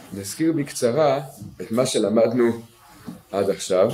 נזכיר בקצרה את מה שלמדנו עד עכשיו,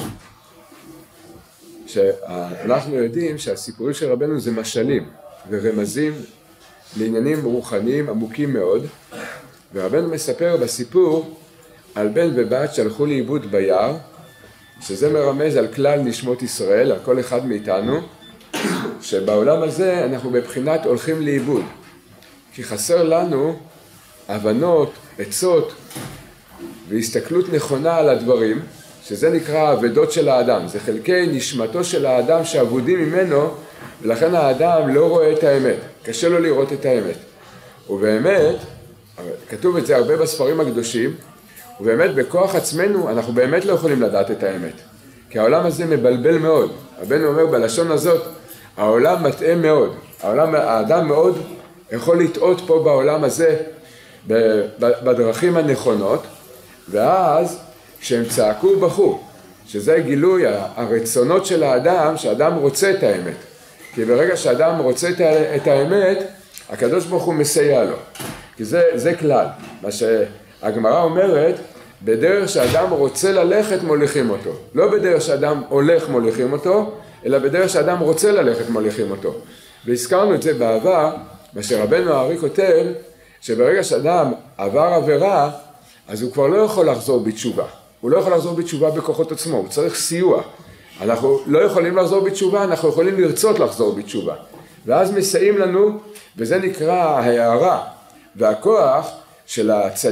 שאנחנו יודעים שהסיפורים של רבנו זה משלים ורמזים לעניינים רוחניים עמוקים מאוד, ורבנו מספר בסיפור על בן ובת שהלכו לאיבוד ביער, שזה מרמז על כלל נשמות ישראל, על כל אחד מאיתנו, שבעולם הזה אנחנו בבחינת הולכים לאיבוד, כי חסר לנו הבנות, עצות והסתכלות נכונה על הדברים, שזה נקרא העבדות של האדם, זה חלקי נשמתו של האדם שעבודים ממנו, ולכן האדם לא רואה את האמת, קשה לו לראות את האמת. ובאמת, כתוב את זה הרבה בספרים הקדושים, ובאמת בכוח עצמנו אנחנו באמת לא יכולים לדעת את האמת, כי העולם הזה מבלבל מאוד. רבנו אומר בלשון הזאת, העולם מטעה מאוד, האדם מאוד יכול לטעות פה בעולם הזה בדרכים הנכונות, ואז כשהם צעקו בכו, שזה גילוי הרצונות של האדם, שהאדם רוצה את האמת. כי ברגע שהאדם רוצה את האמת, הקדוש ברוך הוא מסייע לו. כי זה כלל. מה שהגמרא אומרת, בדרך שהאדם רוצה ללכת מוליכים אותו. לא בדרך שהאדם הולך מוליכים אותו, אלא בדרך שהאדם רוצה ללכת מוליכים אותו. והזכרנו את זה בעבר, מה שרבנו הארי כותב, שברגע שאדם עבר עבירה, אז הוא כבר לא יכול לחזור בתשובה. הוא לא יכול לחזור בתשובה בכוחות עצמו, הוא צריך סיוע. אנחנו לא יכולים לחזור בתשובה, אנחנו יכולים לרצות לחזור בתשובה. ואז מסייעים לנו, וזה נקרא ההערה והכוח של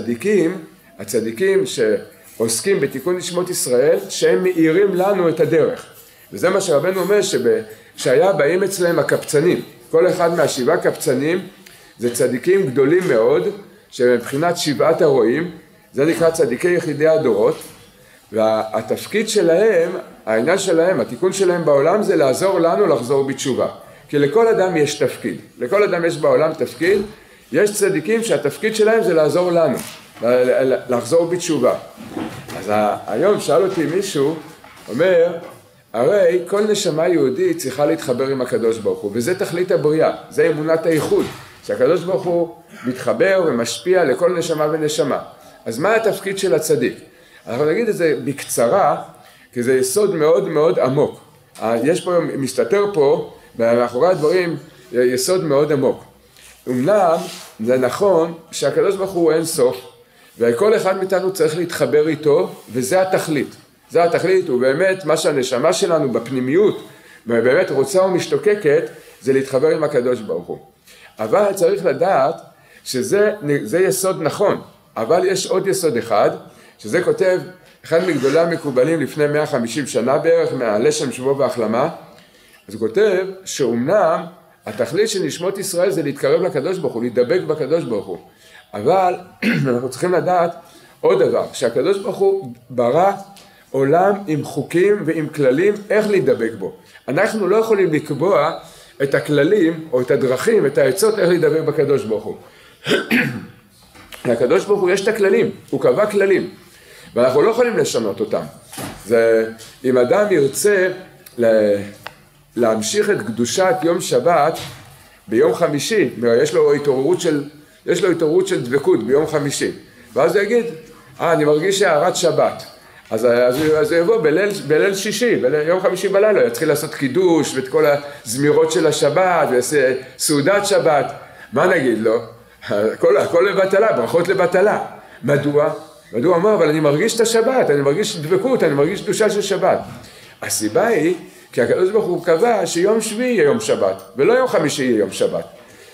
הצדיקים שעוסקים בתיקון נשמות ישראל, שהם מאירים לנו את הדרך. וזה מה שרבנו אומר, שהיה באים אצלהם הקפצנים. כל אחד מהשבעה קפצנים זה צדיקים גדולים מאוד, שמבחינת שבעת הרועים, זה נקרא צדיקי יחידי הדורות, והתפקיד שלהם, העניין שלהם, התיקון שלהם בעולם זה לעזור לנו לחזור בתשובה. כי לכל אדם יש תפקיד, לכל אדם יש בעולם תפקיד, יש צדיקים שהתפקיד שלהם זה לעזור לנו, לחזור בתשובה. אז היום שאל אותי מישהו, אומר, הרי כל נשמה יהודית צריכה להתחבר עם הקדוש ברוך הוא, וזה תכלית הבריאה, זה אמונת הייחוד, שהקדוש ברוך הוא מתחבר ומשפיע לכל נשמה ונשמה. אז מה התפקיד של הצדיק? אנחנו נגיד את זה בקצרה, כי זה יסוד מאוד מאוד עמוק. יש פה, מסתתר פה, מאחורי הדברים, יסוד מאוד עמוק. אומנם זה נכון שהקדוש ברוך הוא אין סוף, וכל אחד מאיתנו צריך להתחבר איתו, וזה התכלית. זה התכלית, ובאמת מה שהנשמה שלנו בפנימיות, ובאמת רוצה ומשתוקקת, זה להתחבר עם הקדוש ברוך הוא. אבל צריך לדעת שזה יסוד נכון, אבל יש עוד יסוד אחד, שזה כותב אחד מגדולי המקובלים לפני 150 שנה בערך, מהלשם שבו והחלמה, אז הוא כותב שאומנם התכלית של נשמות ישראל זה להתקרב לקדוש ברוך הוא, להידבק בקדוש ברוך הוא, אבל אנחנו צריכים לדעת עוד דבר, שהקדוש ברוך הוא ברא עולם עם חוקים ועם כללים איך להידבק בו. אנחנו לא יכולים לקבוע את הכללים או את הדרכים, את העצות איך להידבק בקדוש ברוך הוא. לקדוש ברוך הוא יש את הכללים, הוא קבע כללים, ואנחנו לא יכולים לשנות אותם. אם אדם ירצה להמשיך את קדושת יום שבת ביום חמישי, יש לו התעוררות של דבקות ביום חמישי, ואז הוא יגיד, אני מרגיש הערת שבת, אז הוא יבוא בליל שישי, ביום חמישי בלילה, יתחיל לעשות קידוש ואת כל הזמירות של השבת, ויעשה סעודת שבת. מה נגיד לו? הכל לבטלה, ברכות לבטלה. מדוע? מדוע אמר, אבל אני מרגיש את השבת, אני מרגיש דבקות, אני מרגיש קדושה של שבת. הסיבה היא, כי הקדוש ברוך הוא קבע שיום שביעי יהיה יום שבת, ולא יום חמישי יהיה יום שבת.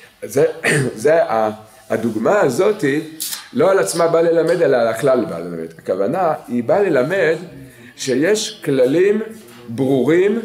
הדוגמה הזאת לא על עצמה באה ללמד, אלא על הכלל באה ללמד. הכוונה היא באה ללמד שיש כללים ברורים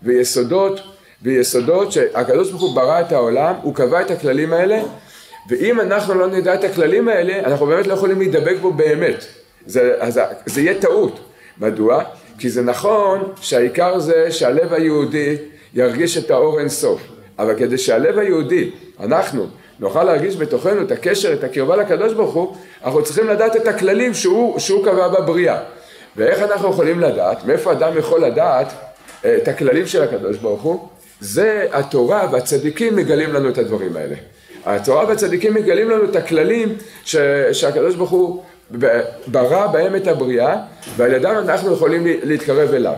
ויסודות שהקדוש ברוך הוא ברא את העולם, הוא קבע את הכללים האלה, ואם אנחנו לא נדע את הכללים האלה, אנחנו באמת לא יכולים להידבק בו באמת. זה יהיה טעות. מדוע? כי זה נכון שהעיקר זה שהלב היהודי ירגיש את האור אין סוף. אבל כדי שהלב היהודי, אנחנו נוכל להרגיש בתוכנו את הקשר, את הקרבה לקדוש ברוך הוא, אנחנו צריכים לדעת את הכללים שהוא קבע בבריאה. ואיך אנחנו יכולים לדעת? מאיפה אדם יכול לדעת את הכללים של הקדוש ברוך הוא? זה התורה והצדיקים מגלים לנו את הדברים האלה. התורה והצדיקים מגלים לנו את הכללים שהקדוש ברוך הוא ברא בהם את הבריאה, ועל ידם אנחנו יכולים להתקרב אליו.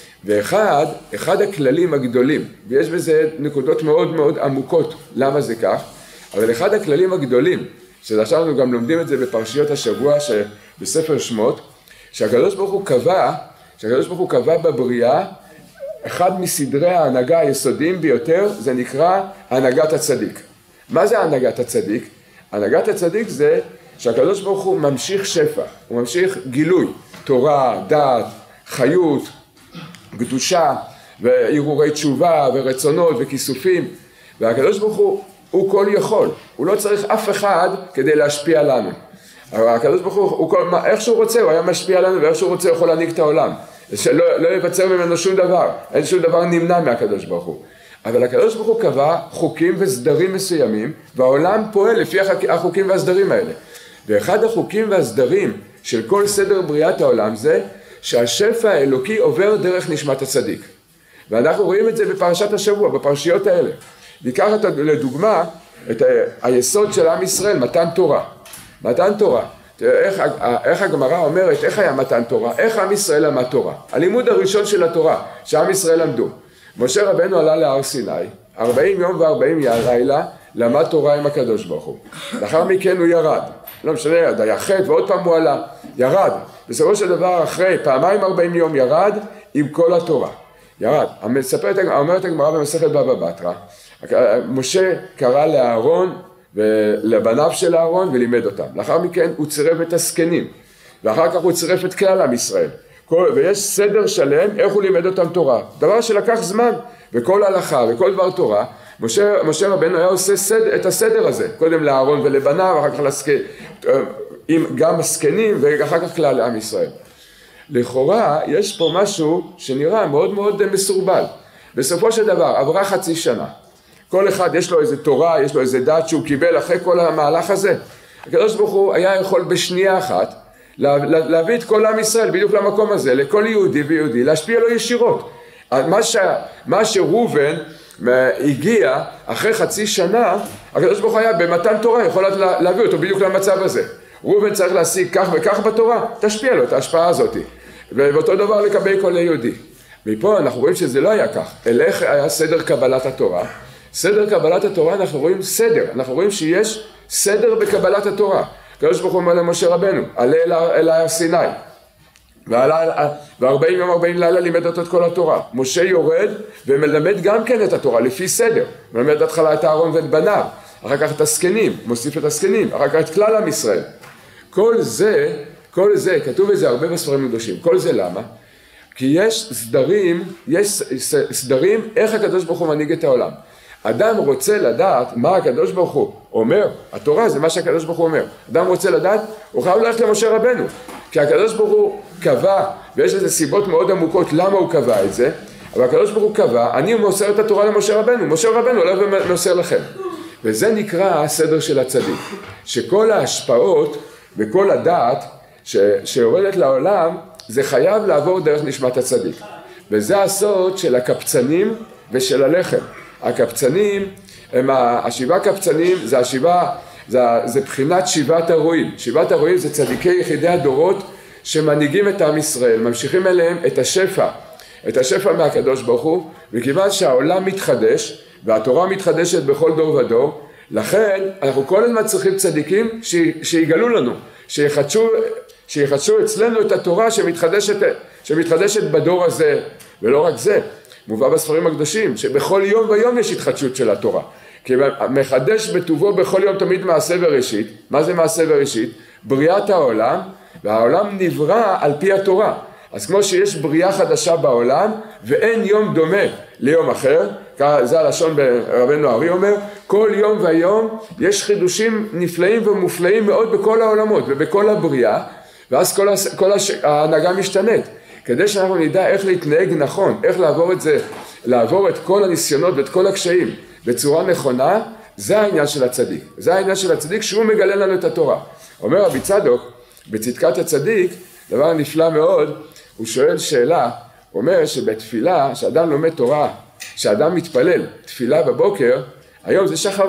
ואחד הכללים הגדולים, ויש בזה נקודות מאוד מאוד עמוקות, למה זה כך, אבל אחד הכללים הגדולים, שעכשיו אנחנו גם לומדים את זה בפרשיות השבוע בספר שמות, שהקדוש ברוך הוא קבע בבריאה, אחד מסדרי ההנהגה היסודיים ביותר, זה נקרא הנהגת הצדיק. מה זה הנהגת הצדיק? הנהגת הצדיק זה שהקדוש ברוך הוא ממשיך שפע, הוא ממשיך גילוי, תורה, דעת, חיות, קדושה, והרהורי תשובה, ורצונות, וכיסופים, והקדוש ברוך הוא כל יכול, הוא לא צריך אף אחד כדי להשפיע לנו. הקדוש ברוך הוא איך שהוא רוצה, הוא היה משפיע לנו, ואיך שהוא רוצה הוא יכול להנהיג את העולם. לא יבצר ממנו שום דבר, אין שום דבר נמנע מהקדוש ברוך הוא. אבל הקדוש ברוך הוא קבע חוקים וסדרים מסוימים, והעולם פועל לפי החוקים והסדרים האלה. ואחד החוקים והסדרים של כל סדר בריאת העולם זה שהשפע האלוקי עובר דרך נשמת הצדיק. ואנחנו רואים את זה בפרשת השבוע, בפרשיות האלה. ניקח לדוגמה את היסוד של עם ישראל, מתן תורה. מתן תורה. איך הגמרא אומרת, איך היה מתן תורה? איך עם ישראל למד תורה? הלימוד הראשון של התורה, שעם ישראל למדו. משה רבנו עלה להר סיני, 40 יום ו40 לילה, למד תורה עם הקדוש ברוך הוא. לאחר מכן הוא ירד. לא משנה, היה חטא ועוד פעם הוא עלה. ירד. בסופו של דבר, אחרי פעמיים 40 יום ירד עם כל התורה. ירד. אומרת הגמרא במסכת בבא בתרא, משה קרא לאהרון ולבניו של אהרון ולימד אותם. לאחר מכן הוא צירף את הזקנים, ואחר כך הוא צירף את כלל עם ישראל. ויש סדר שלם איך הוא לימד אותם תורה. דבר שלקח זמן, וכל הלכה וכל דבר תורה, משה רבנו היה עושה את הסדר הזה, קודם לאהרון ולבניו, אחר כך גם הזקנים ואחר כך כלל עם ישראל. לכאורה יש פה משהו שנראה מאוד מאוד מסורבל. בסופו של דבר עברה חצי שנה. כל אחד יש לו איזה תורה, יש לו איזה דת שהוא קיבל אחרי כל המהלך הזה. הקדוש ברוך הוא היה יכול בשנייה אחת להביא את כל עם ישראל בדיוק למקום הזה, לכל יהודי ויהודי, להשפיע לו ישירות. מה שראובן הגיע אחרי חצי שנה, הקדוש ברוך הוא היה במתן תורה, יכול להביא אותו בדיוק למצב הזה. ראובן צריך להשיג כך וכך בתורה, תשפיע לו את ההשפעה הזאת. ואותו דבר לקבל כל יהודי. מפה אנחנו רואים שזה לא היה כך, אלא איך היה סדר קבלת התורה. סדר קבלת התורה אנחנו רואים סדר, אנחנו רואים שיש סדר בקבלת התורה. הקדוש ברוך הוא אומר למשה רבנו, עלה אל הר סיני, ו40 יום 40 לילה לימד אותו את כל התורה. משה יורד ומלמד גם כן את התורה לפי סדר, מלמד התחלה את אהרון ואת בניו, אחר כך את הזקנים, מוסיף את הזקנים, אחר כך את כלל עם ישראל. כל זה, כתוב בזה הרבה בספרים הקדושים. כל זה למה? כי יש סדרים איך הקדוש ברוך הוא מנהיג את העולם. אדם רוצה לדעת מה הקדוש ברוך הוא אומר, התורה זה מה שהקדוש ברוך הוא אומר. אדם רוצה לדעת, הוא חייב ללכת למשה רבנו. כי הקדוש ברוך הוא קבע, ויש לזה סיבות מאוד עמוקות למה הוא קבע את זה, אבל הקדוש ברוך הוא קבע, אני מוסר את התורה למשה רבנו, משה רבנו הולך ומוסר לכם. וזה נקרא הסדר של הצדיק. שכל ההשפעות וכל הדעת שיורדת לעולם, זה חייב לעבור דרך נשמת הצדיק. וזה הסוד של הקפצנים ושל הלחם. הקפצנים, השבעה קפצנים, זה בחינת שבעת הרועים. שבעת הרועים זה צדיקי יחידי הדורות שמנהיגים את עם ישראל, ממשיכים אליהם את השפע מהקדוש ברוך הוא, וכיוון שהעולם מתחדש, והתורה מתחדשת בכל דור ודור, לכן אנחנו כל הזמן צריכים צדיקים שיגלו לנו, שיחדשו אצלנו את התורה שמתחדשת בדור הזה. ולא רק זה, מובא בספרים הקדושים שבכל יום ויום יש התחדשות של התורה, כי מחדש בטובו בכל יום תמיד מעשה וראשית. מה זה מעשה וראשית? בריאת העולם, והעולם נברא על פי התורה. אז כמו שיש בריאה חדשה בעולם ואין יום דומה ליום אחר, זה הלשון ברבנו הארי אומר, כל יום ויום יש חידושים נפלאים ומופלאים מאוד בכל העולמות ובכל הבריאה, ואז כל ההנהגה משתנית. כדי שאנחנו נדע איך להתנהג נכון, איך לעבור את כל הניסיונות ואת כל הקשיים בצורה נכונה, זה העניין של הצדיק. זה העניין של הצדיק שהוא מגלה לנו את התורה. אומר רבי צדוק, בצדקת הצדיק, דבר נפלא מאוד, הוא שואל שאלה, הוא אומר שבתפילה, שאדם לומד תורה, שאדם מתפלל תפילה בבוקר, היום זה שחרית.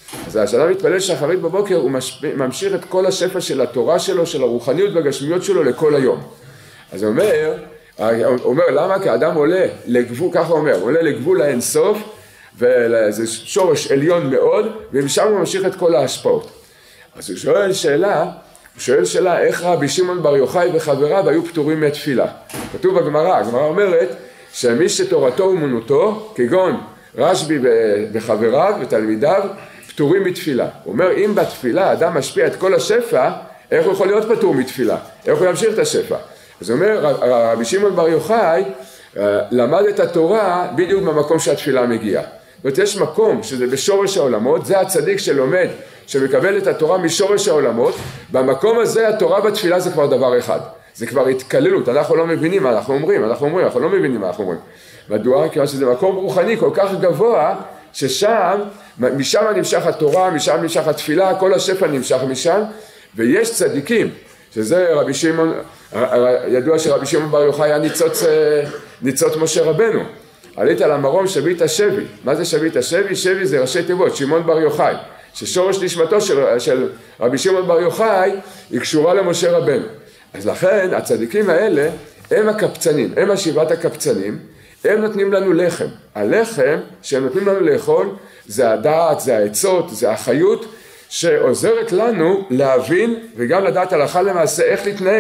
אז כשאדם מתפלל שחרית בבוקר, הוא ממשיך את כל השפע של התורה שלו, של הרוחניות והגשמיות שלו לכל היום. אז הוא אומר, למה? כי האדם עולה לגבול, ככה הוא אומר, עולה לגבול האינסוף, וזה שורש עליון מאוד, ומשם הוא ממשיך את כל ההשפעות. אז הוא שואל שאלה, איך רבי שמעון בר יוחאי וחבריו היו פטורים מתפילה? כתוב בגמרא, הגמרא אומרת, שמי שתורתו אומנותו, כגון רשב"י וחבריו ותלמידיו, פטורים מתפילה. הוא אומר, אם בתפילה אדם משפיע את כל השפע, איך הוא יכול להיות פטור מתפילה? איך הוא ימשיך את השפע? אז הוא אומר, רבי שמעון בר יוחאי למד את התורה בדיוק במקום שהתפילה מגיעה. זאת אומרת, יש מקום שזה בשורש העולמות, זה הצדיק שלומד, שמקבל את התורה משורש העולמות, במקום הזה התורה בתפילה זה כבר דבר אחד. זה כבר התקללות, אנחנו לא מבינים מה אנחנו אומרים, אנחנו לא מבינים מה אנחנו אומרים. מדוע? כיוון שזה מקום רוחני כל כך גבוה, ששם, משם נמשך התורה, משם נמשך התפילה, כל השפע נמשך משם, ויש צדיקים, שזה רבי שמעון, ידוע שרבי שמעון בר יוחאי היה ניצוץ משה רבנו. עלית על המרום שביט השבי. מה זה שביט השבי? שבי זה ראשי תיבות, שמעון בר יוחאי. ששורש נשמתו של רבי שמעון בר יוחאי היא קשורה למשה רבנו. אז לכן הצדיקים האלה הם הקפצנים, הם השבעת הקפצנים, הם נותנים לנו לחם. הלחם שהם נותנים לנו לאכול זה הדעת, זה העצות, זה החיות שעוזרת לנו להבין וגם לדעת הלכה למעשה איך להתנהג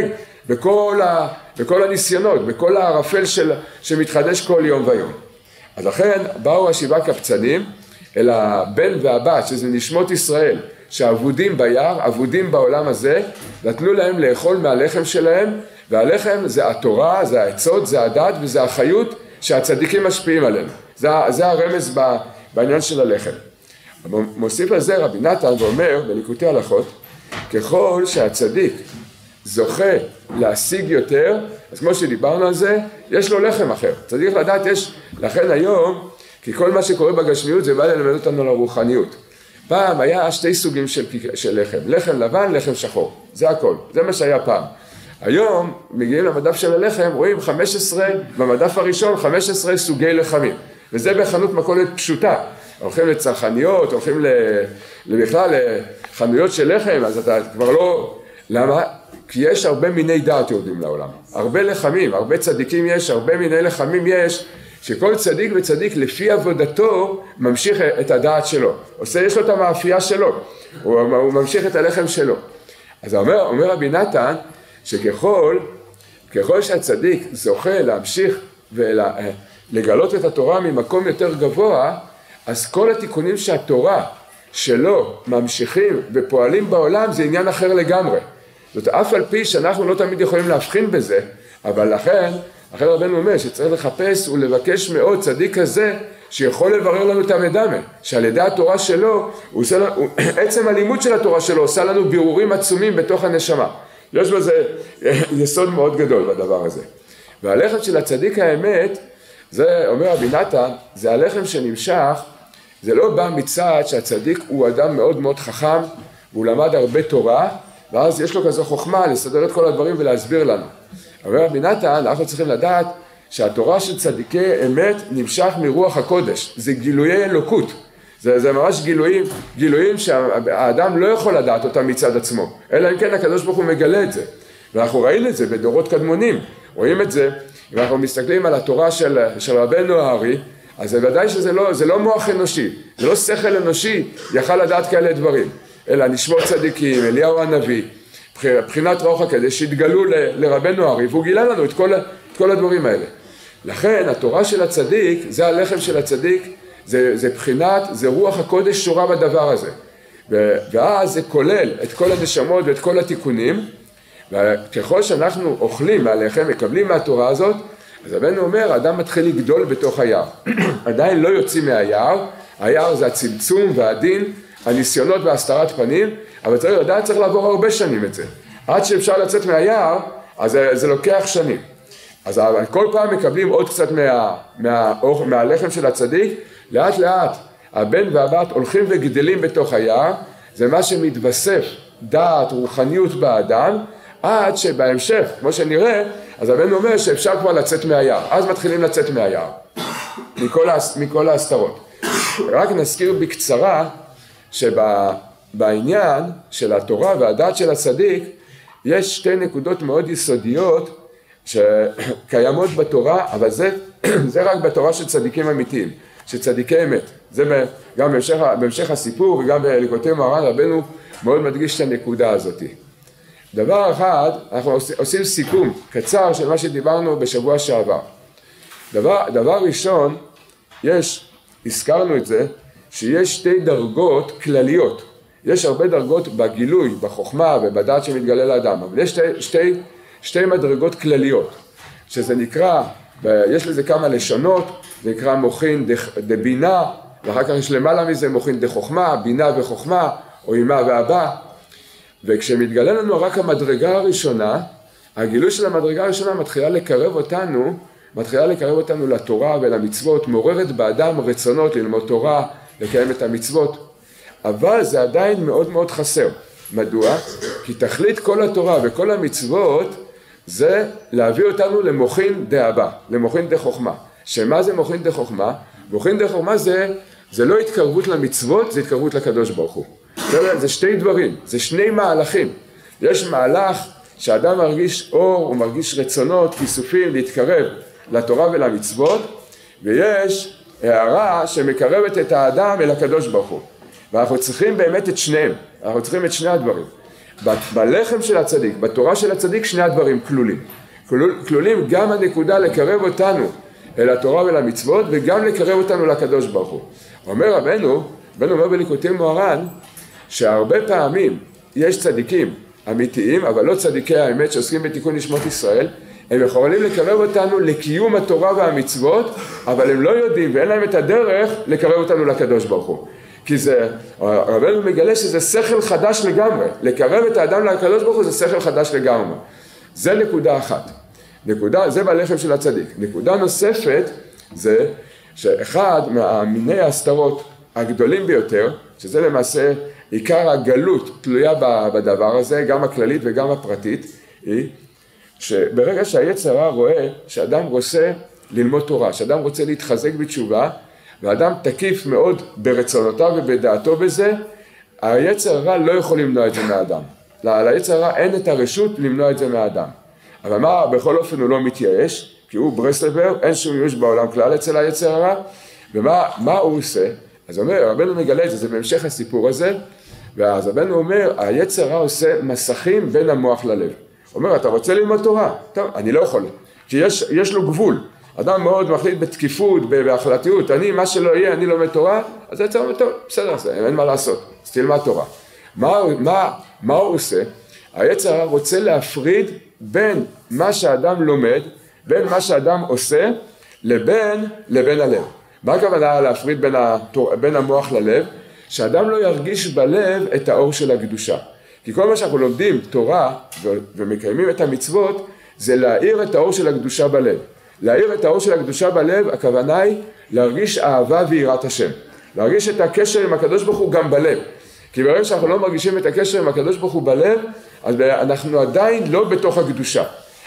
בכל הניסיונות, בכל הערפל שמתחדש כל יום ויום. אז לכן באו השבעה קפצנים אל הבן והבת, שזה נשמות ישראל, שעבודים ביער, עבודים בעולם הזה, נתנו להם לאכול מהלחם שלהם, והלחם זה התורה, זה העצות, זה הדת וזה החיות שהצדיקים משפיעים עליהם. זה הרמז בעניין של הלחם. מוסיף על זה רבי נתן ואומר בליקוטי הלכות, ככל שהצדיק זוכה להשיג יותר, אז כמו שדיברנו על זה, יש לו לחם אחר. צריך לדעת, לכן היום, כי כל מה שקורה בגשמיות זה בא ללמד אותנו על הרוחניות. פעם היה שתי סוגים של לחם, לחם לבן, לחם שחור. זה הכל, זה מה שהיה פעם. היום מגיעים למדף של הלחם, רואים 15, במדף הראשון 15 סוגי לחמים. וזה בחנות מכולת פשוטה. הולכים לצרכניות, הולכים בכלל לחנויות של לחם, אז אתה כבר לא... למה? כי יש הרבה מיני דעת יורדים לעולם. הרבה לחמים, הרבה צדיקים יש, הרבה מיני לחמים יש, שכל צדיק וצדיק לפי עבודתו ממשיך את הדעת שלו. יש לו את המאפייה שלו, הוא ממשיך את הלחם שלו. אז אומר רבי נתן, שככל שהצדיק זוכה להמשיך ולגלות את התורה ממקום יותר גבוה, אז כל התיקונים שהתורה שלו ממשיכים ופועלים בעולם זה עניין אחר לגמרי. זאת אף על פי שאנחנו לא תמיד יכולים להבחין בזה, אבל לכן רבנו אומר שצריך לחפש ולבקש מאוד צדיק כזה שיכול לברר לנו את המדמה, שעל ידי התורה שלו, עצם הלימוד של התורה שלו עושה לנו בירורים עצומים בתוך הנשמה. יש בזה יסוד מאוד גדול בדבר הזה. והלחם של הצדיק האמת, זה אומר רבי נתן, זה הלחם שנמשך, זה לא בא מצד שהצדיק הוא אדם מאוד מאוד חכם, והוא למד הרבה תורה, ואז יש לו כזו חוכמה לסדר את כל הדברים ולהסביר לנו. אומר רבי נתן, אנחנו צריכים לדעת שהתורה של צדיקי אמת נמשך מרוח הקודש, זה גילויי אלוקות. זה ממש גילויים שהאדם לא יכול לדעת אותם מצד עצמו, אלא אם כן הקדוש ברוך הוא מגלה את זה. ואנחנו ראינו את זה בדורות קדמונים, רואים את זה, ואנחנו מסתכלים על התורה של רבנו הארי, אז זה ודאי שזה לא מוח אנושי, זה לא שכל אנושי יכל לדעת כאלה דברים, אלא נשמות צדיקים, אליהו הנביא, בחינת רוח הקדש שהתגלו לרבנו הארי, והוא גילה לנו את כל הדברים האלה. לכן התורה של הצדיק, זה הלחם של הצדיק, זה בחינת, זה רוח הקודש שורה בדבר הזה. ואז זה כולל את כל הנשמות ואת כל התיקונים, וככל שאנחנו אוכלים מהלחם, מקבלים מהתורה הזאת, אז רבנו אומר, האדם מתחיל לגדול בתוך היער. עדיין לא יוצאים מהיער, היער זה הצמצום והדין, הניסיונות והסתרת פנים, אבל צריך לדעת, צריך לעבור הרבה שנים את זה. עד שאפשר לצאת מהיער, אז זה לוקח שנים. אז כל פעם מקבלים עוד קצת מהלחם של הצדיק, לאט לאט הבן והבת הולכים וגדלים בתוך היער, זה מה שמתווסף דעת, רוחניות באדם, עד שבהמשך, כמו שנראה, אז הבן אומר שאפשר כבר לצאת מהיער, אז מתחילים לצאת מהיער, מכל ההסתרות. רק נזכיר בקצרה שבעניין של התורה והדעת של הצדיק, יש שתי נקודות מאוד יסודיות שקיימות בתורה, אבל זה רק בתורה של צדיקים אמיתיים, של צדיקי אמת. זה גם בהמשך הסיפור וגם בליקוטי מוהר"ן רבנו מאוד מדגיש את הנקודה הזאת. דבר אחד, אנחנו עושים סיכום קצר של מה שדיברנו בשבוע שעבר. דבר ראשון, הזכרנו את זה, שיש שתי דרגות כלליות. יש הרבה דרגות בגילוי, בחוכמה ובדעת שמתגלה לאדם, אבל יש שתי מדרגות כלליות, שזה נקרא, יש לזה כמה לשונות, זה נקרא מוחין דבינה, ואחר כך יש למעלה מזה מוחין דחוכמה, בינה וחוכמה, או אמא ואבא, וכשמתגלה לנו רק המדרגה הראשונה, הגילוי של המדרגה הראשונה מתחילה לקרב אותנו לתורה ולמצוות, מעוררת באדם רצונות ללמוד תורה, לקיים את המצוות, אבל זה עדיין מאוד מאוד חסר. מדוע? כי תכלית כל התורה וכל המצוות זה להביא אותנו למוחין דאבא, למוחין דחוכמה. שמה זה מוחין דחוכמה? מוחין דחוכמה זה לא התקרבות למצוות, זה התקרבות לקדוש ברוך הוא. זה שתי דברים, זה שני מהלכים. יש מהלך שאדם מרגיש אור, הוא מרגיש רצונות, כיסופים, להתקרב לתורה ולמצוות, ויש הערה שמקרבת את האדם אל הקדוש ברוך הוא. ואנחנו צריכים באמת את שניהם, אנחנו צריכים את שני הדברים. בלחם של הצדיק, בתורה של הצדיק, שני הדברים כלולים. כלולים גם הנקודה לקרב אותנו אל התורה ולמצוות, וגם לקרב אותנו לקדוש ברוך הוא. אומר רבנו אומר בליקוטי מוהר"ן, שהרבה פעמים יש צדיקים אמיתיים, אבל לא צדיקי האמת שעוסקים בתיקון נשמות ישראל, הם יכולים לקרב אותנו לקיום התורה והמצוות, אבל הם לא יודעים ואין להם את הדרך לקרב אותנו לקדוש ברוך הוא. כי רבנו מגלה שזה שכל חדש לגמרי, לקרב את האדם לקדוש ברוך הוא זה שכל חדש לגמרי. זה נקודה אחת. זה בלחם של הצדיק. נקודה נוספת זה שאחד מהמיני ההסתרות הגדולים ביותר, שזה למעשה עיקר הגלות תלויה בדבר הזה, גם הכללית וגם הפרטית, היא שברגע שהיצר הרע רואה שאדם רוצה ללמוד תורה, שאדם רוצה להתחזק בתשובה, ואדם תקיף מאוד ברצונותיו ובדעתו בזה, היצר הרע לא יכול למנוע את זה מהאדם. ליצר הרע אין את הרשות למנוע את זה מהאדם. אבל בכל אופן הוא לא מתייאש, כי הוא ברסלבר, אין שום ייאוש בעולם כלל אצל היצר הרע, ומה הוא עושה? אז אומר, רבנו מגלה את זה, זה בהמשך הסיפור הזה, ואז רבנו אומר, היצר הרע עושה מסכים בין המוח ללב. הוא אומר, אתה רוצה ללמוד תורה? טוב, אני לא יכול, כי יש לו גבול. אדם מאוד מחליט בתקיפות, בהחלטיות, מה שלא יהיה, אני לומד תורה, אז היצר אומר, טוב, בסדר, אין מה לעשות, אז תלמד תורה. מה הוא עושה? היצר הרע רוצה להפריד בין מה שאדם לומד, בין מה שאדם עושה, לבין הלב. מה הכוונה להפריד בין המוח ללב? שאדם לא ירגיש בלב את האור של הקדושה. כי כל מה שאנחנו לומדים תורה ומקיימים את המצוות, זה להאיר את האור של הקדושה בלב. להאיר את האור של הקדושה בלב, הכוונה היא להרגיש אהבה ויראת השם. להרגיש את הקשר עם הקדוש ברוך הוא גם בלב. כי ברגע שאנחנו לא מרגישים את הקשר עם הקדוש ברוך הוא בלב, אז אנחנו עדיין לא בתוך הקדושה.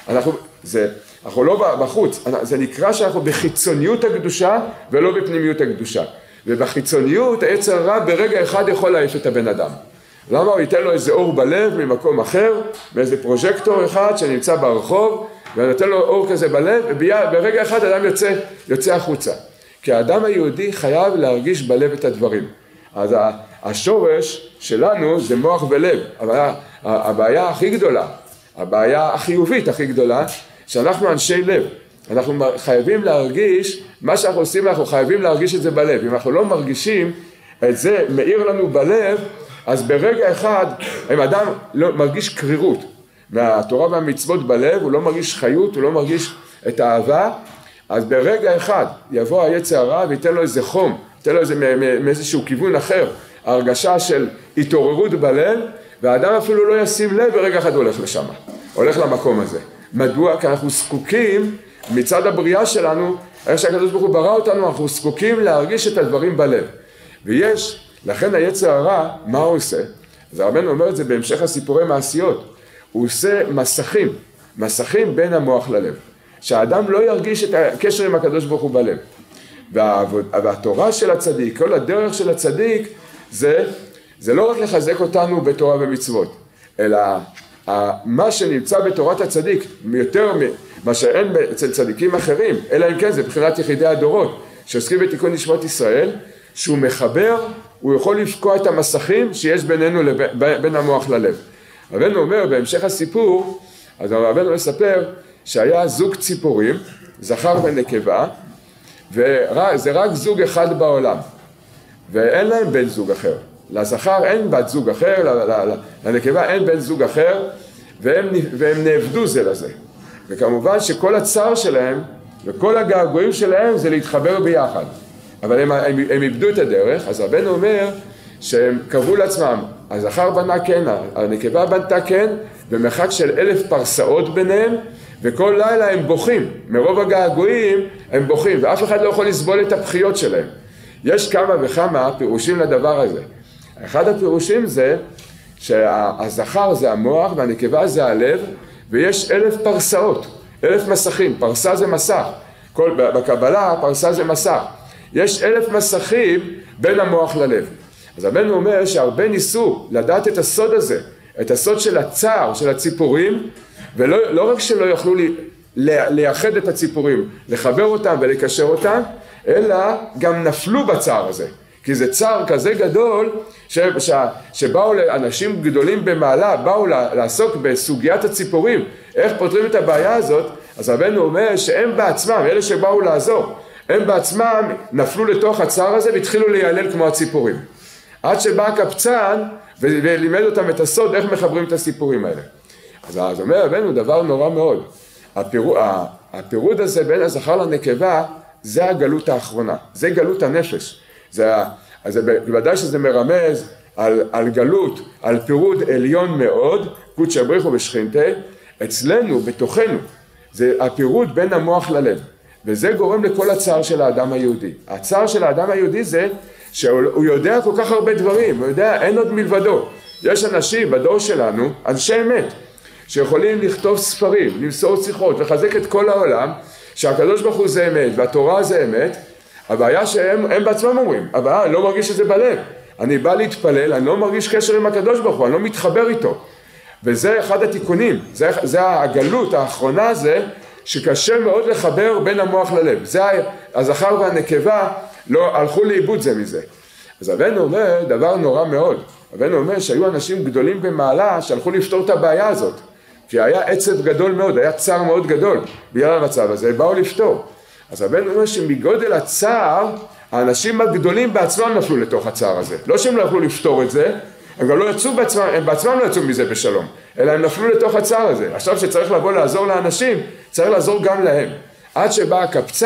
אנחנו לא בחוץ, זה נקרא שאנחנו בחיצוניות הקדושה ולא בפנימיות הקדושה. ובחיצוניות היצר הרע ברגע אחד יכול להעיף את הבן אדם. למה? הוא ייתן לו איזה אור בלב ממקום אחר, באיזה פרוז'קטור אחד שנמצא ברחוב, ונותן לו אור כזה בלב, וברגע אחד אדם יוצא החוצה. כי האדם היהודי חייב להרגיש בלב את הדברים. אז השורש שלנו זה מוח ולב, אבל הבעיה הכי גדולה, הבעיה החיובית הכי גדולה, שאנחנו אנשי לב. אנחנו חייבים להרגיש, מה שאנחנו עושים אנחנו חייבים להרגיש את זה בלב. אם אנחנו לא מרגישים את זה מאיר לנו בלב, אז ברגע אחד, אם אדם לא מרגיש קרירות מהתורה והמצוות בלב, הוא לא מרגיש חיות, הוא לא מרגיש את האהבה, אז ברגע אחד יבוא היצר הרע וייתן לו איזה חום, ייתן לו מאיזשהו כיוון אחר, הרגשה של התעוררות בלב, והאדם אפילו לא ישים לב, ברגע אחד הוא הולך לשם, הולך למקום הזה. מדוע? כי אנחנו זקוקים, מצד הבריאה שלנו, איך שהקדוש ברוך הוא ברא אותנו, אנחנו זקוקים להרגיש את הדברים בלב. לכן היצר הרע, מה הוא עושה? אז רבנו אומר את זה בהמשך הסיפורי מעשיות. הוא עושה מסכים בין המוח ללב. שהאדם לא ירגיש את הקשר עם הקדוש ברוך הוא בלב. והתורה של הצדיק, כל הדרך של הצדיק, זה זה לא רק לחזק אותנו בתורה ומצוות, אלא מה שנמצא בתורת הצדיק, יותר ממה שאין אצל צדיקים אחרים, אלא אם כן זה בחינת יחידי הדורות, שעוסקים בתיקון נשמות ישראל, שהוא מחבר, הוא יכול לפקוע את המסכים שיש בינינו, בין המוח ללב. רבנו אומר, בהמשך הסיפור, אז רבנו מספר שהיה זוג ציפורים, זכר ונקבה, וזה רק זוג אחד בעולם, ואין להם בן זוג אחר. לזכר אין בת זוג אחר, לנקבה אין בן זוג אחר, והם נעבדו זה לזה. וכמובן שכל הצער שלהם וכל הגעגועים שלהם זה להתחבר ביחד. אבל הם איבדו את הדרך, אז רבנו אומר שהם קבעו לעצמם, הזכר בנה כן, הנקבה בנתה כן, במרחק של 1,000 פרסאות ביניהם, וכל לילה הם בוכים, מרוב הגעגועים הם בוכים, ואף אחד לא יכול לסבול את הבכיות שלהם. יש כמה וכמה פירושים לדבר הזה. אחד הפירושים זה שהזכר זה המוח והנקבה זה הלב, ויש 1,000 פרסאות, 1,000 מסכים, פרסה זה מסך, בקבלה פרסה זה מסך. יש 1,000 מסכים בין המוח ללב. אז רבנו אומר שהרבה ניסו לדעת את הסוד הזה, את הסוד של הצער, של הציפורים, ולא רק שלא יכלו לייחד את הציפורים, לחבר אותם ולקשר אותם, אלא גם נפלו בצער הזה. כי זה צער כזה גדול, שבאו לאנשים גדולים במעלה, באו לעסוק בסוגיית הציפורים, איך פותרים את הבעיה הזאת, אז רבנו אומר שהם בעצמם, אלה שבאו לעזור, הם בעצמם נפלו לתוך הצער הזה והתחילו להיעלל כמו הציפורים. עד שבא הקבצן ולימד אותם את הסוד איך מחברים את הסיפורים האלה. אז אומר רבנו דבר נורא מאוד. הפירוד הזה בין הזכר לנקבה זה הגלות האחרונה, זה גלות הנפש. אז בוודאי שזה מרמז על גלות, על פירוד עליון מאוד, קודש בריחו ושכינתה, אצלנו, בתוכנו, זה הפירוד בין המוח ללב. וזה גורם לכל הצער של האדם היהודי. הצער של האדם היהודי זה שהוא יודע כל כך הרבה דברים, הוא יודע, אין עוד מלבדו. יש אנשים בדור שלנו, אנשי אמת, שיכולים לכתוב ספרים, למסור שיחות, לחזק את כל העולם, שהקדוש ברוך הוא זה אמת והתורה זה אמת. הבעיה שהם בעצמם אומרים, הבעיה, אני לא מרגיש שזה בלב. אני בא להתפלל, אני לא מרגיש קשר עם הקדוש ברוך הוא, אני לא מתחבר איתו. וזה אחד התיקונים, זה הגלות האחרונה הזה, שקשה מאוד לחבר בין המוח ללב. זה הזכר והנקבה לא הלכו לאיבוד זה מזה. אז רבנו אומר דבר נורא מאוד. רבנו אומר שהיו אנשים גדולים במעלה שהלכו לפתור את הבעיה הזאת. כי היה עצב גדול מאוד, היה צער מאוד גדול בגלל המצב הזה, באו לפתור. אז רבנו אומר שמגודל הצער, האנשים הגדולים בעצמם נפלו לתוך הצער הזה. לא שהם לא יכלו לפתור את זה, הם גם לא יצאו בעצמם, הם בעצמם לא יצאו מזה בשלום, אלא הם נפלו לתוך הצער הזה. עכשיו שצריך לבוא לעזור לאנשים, צריך לעזור גם להם. עד שבא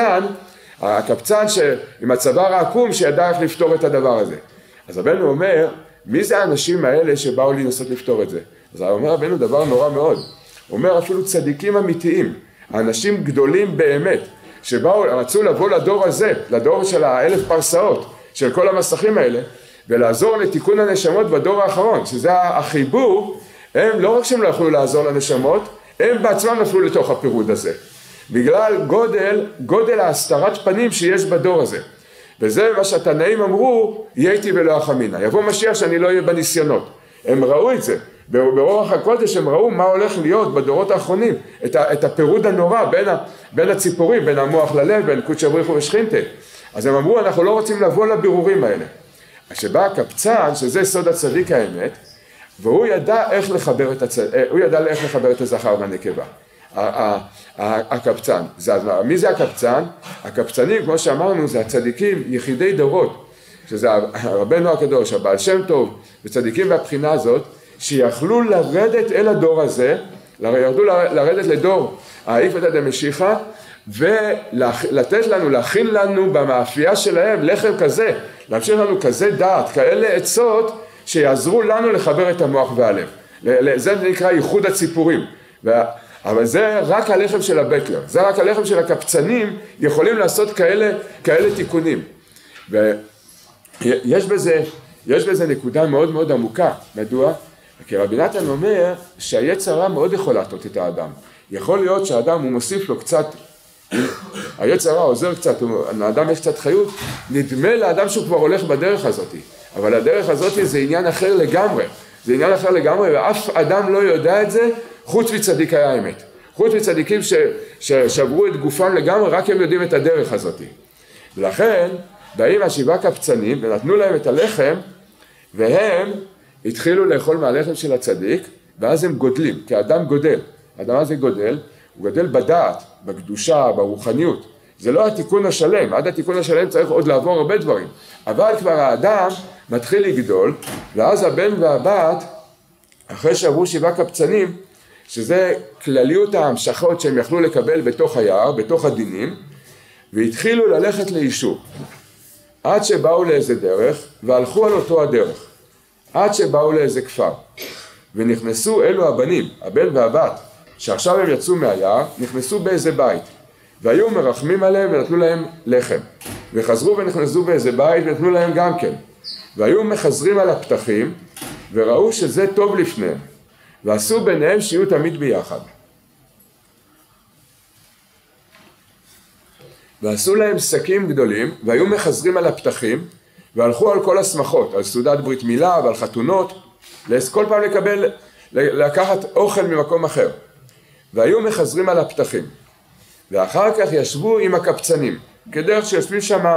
הקבצן עם הצוואר העקום שידע איך לפתור את הדבר הזה. אז רבנו אומר, מי זה האנשים האלה שבאו לנסות לפתור את זה? אז אומר רבנו דבר נורא מאוד. הוא אומר אפילו צדיקים אמיתיים, האנשים גדולים באמת, שבאו, רצו לבוא לדור הזה, לדור של 1,000 פרסאות, של כל המסכים האלה, ולעזור לתיקון הנשמות בדור האחרון, שזה החיבור, הם לא רק שהם לא יכלו לעזור לנשמות, הם בעצמם נפלו לתוך הפירוד הזה. בגלל גודל ההסתרת פנים שיש בדור הזה. וזה מה שהתנאים אמרו, יהיה איתי ולא אחמינה. יבוא משיח שאני לא אהיה בניסיונות. הם ראו את זה. ברוח הקודש הם ראו מה הולך להיות בדורות האחרונים. את הפירוד הנורא בין הציפורים, בין המוח ללב, בין קודש בריחו ושכינתה. אז הם אמרו, אנחנו לא רוצים לבוא לבירורים האלה. אז שבא הקבצן, שזה סוד הצדיק האמת, והוא ידע איך לחבר את הזכר והנקבה. הקבצן. מי זה הקבצן? הקבצנים, כמו שאמרנו, זה הצדיקים יחידי דורות, שזה רבנו הקדוש, הבעל שם טוב, וצדיקים מהבחינה הזאת, שיכלו לרדת אל הדור הזה, ירדו לרדת לדור העיפתא דמשיחא, ולתת לנו, להכין לנו במאפייה שלהם לחם כזה, להמשיך לנו כזה דעת, כאלה עצות, שיעזרו לנו לחבר את המוח והלב. זה נקרא ייחוד הציפורים. אבל זה רק הלחם של הבטלר, זה רק הלחם של הקבצנים, יכולים לעשות כאלה תיקונים. ויש בזה נקודה מאוד מאוד עמוקה. מדוע? כי רבי נתן אומר שהיצר הרע מאוד יכול להטות את האדם. יכול להיות שהאדם הוא מוסיף לו קצת, היצר הרע עוזר קצת, לאדם יש קצת חיות, נדמה לאדם שהוא כבר הולך בדרך הזאת. אבל הדרך הזאת זה עניין אחר לגמרי, זה עניין אחר לגמרי, ואף אדם לא יודע את זה חוץ מצדיקי האמת. חוץ מצדיקים ששברו את גופם לגמרי, רק הם יודעים את הדרך הזאת. ולכן באים השבעה קבצנים ונתנו להם את הלחם, והם התחילו לאכול מהלחם של הצדיק, ואז הם גודלים, כי האדם גודל. האדם הזה גודל, הוא גודל בדעת, בקדושה, ברוחניות. זה לא התיקון השלם, עד התיקון השלם צריך עוד לעבור הרבה דברים. אבל כבר האדם מתחיל לגדול, ואז הבן והבת, אחרי שעברו שבעה קבצנים, שזה כלליות ההמשכות שהם יכלו לקבל בתוך היער, בתוך הדינים, והתחילו ללכת ליישוב. עד שבאו לאיזה דרך, והלכו על אותו הדרך. עד שבאו לאיזה כפר. ונכנסו אלו הבנים, הבן והבת, שעכשיו הם יצאו מהיער, נכנסו באיזה בית. והיו מרחמים עליהם ונתנו להם לחם. וחזרו ונכנסו באיזה בית ונתנו להם גם כן. והיו מחזרים על הפתחים, וראו שזה טוב לפניהם. ועשו ביניהם שיהיו תמיד ביחד. ועשו להם שקים גדולים, והיו מחזרים על הפתחים, והלכו על כל השמחות, על סעודת ברית מילה ועל חתונות, כל פעם לקחת אוכל ממקום אחר. והיו מחזרים על הפתחים. ואחר כך ישבו עם הקבצנים, כדרך שיושבים שם,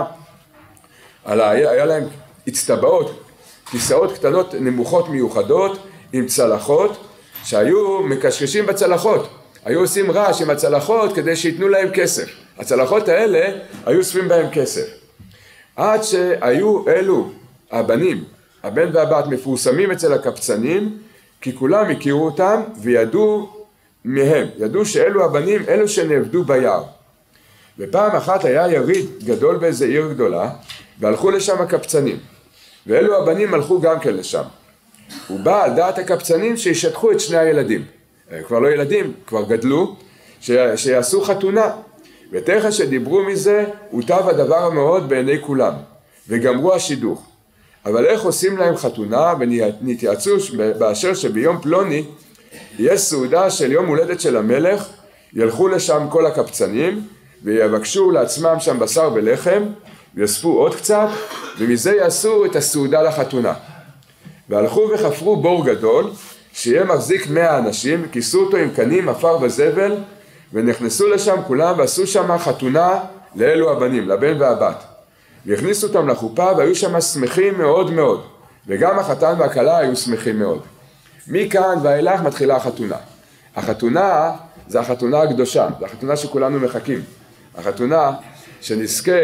היה להם הצטבעות, כיסאות קטנות נמוכות מיוחדות, עם צלחות, שהיו מקשקשים בצלחות. היו עושים רעש עם הצלחות כדי שיתנו להם כסף. הצלחות האלה היו אוספים בהם כסף. עד שהיו אלו הבנים, הבן והבת מפורסמים אצל הקבצנים, כי כולם הכירו אותם וידעו מהם. ידעו שאלו הבנים, אלו שנעבדו ביער. ופעם אחת היה יריד גדול באיזה עיר גדולה, והלכו לשם הקבצנים. ואלו הבנים הלכו גם כן לשם. הוא בא על דעת הקבצנים שישתחו את שני הילדים. כבר לא ילדים, כבר גדלו, שיעשו חתונה. ותכף שדיברו מזה, הוטב הדבר המאוד בעיני כולם, וגמרו השידוך. אבל איך עושים להם חתונה, ונתייעצו באשר שביום פלוני, יש סעודה של יום הולדת של המלך, ילכו לשם כל הקבצנים, ויבקשו לעצמם שם בשר ולחם, ויאספו עוד קצת, ומזה יעשו את הסעודה לחתונה. והלכו וחפרו בור גדול, שיהיה מחזיק 100 אנשים, כיסו אותו עם קנים, עפר וזבל, ונכנסו לשם כולם ועשו שם חתונה לאלו הבנים, לבן והבת. והכניסו אותם לחופה והיו שם שמחים מאוד מאוד, וגם החתן והכלה היו שמחים מאוד. מכאן ואילך מתחילה החתונה. החתונה זה החתונה הקדושה, זה החתונה שכולנו מחכים. החתונה שנזכה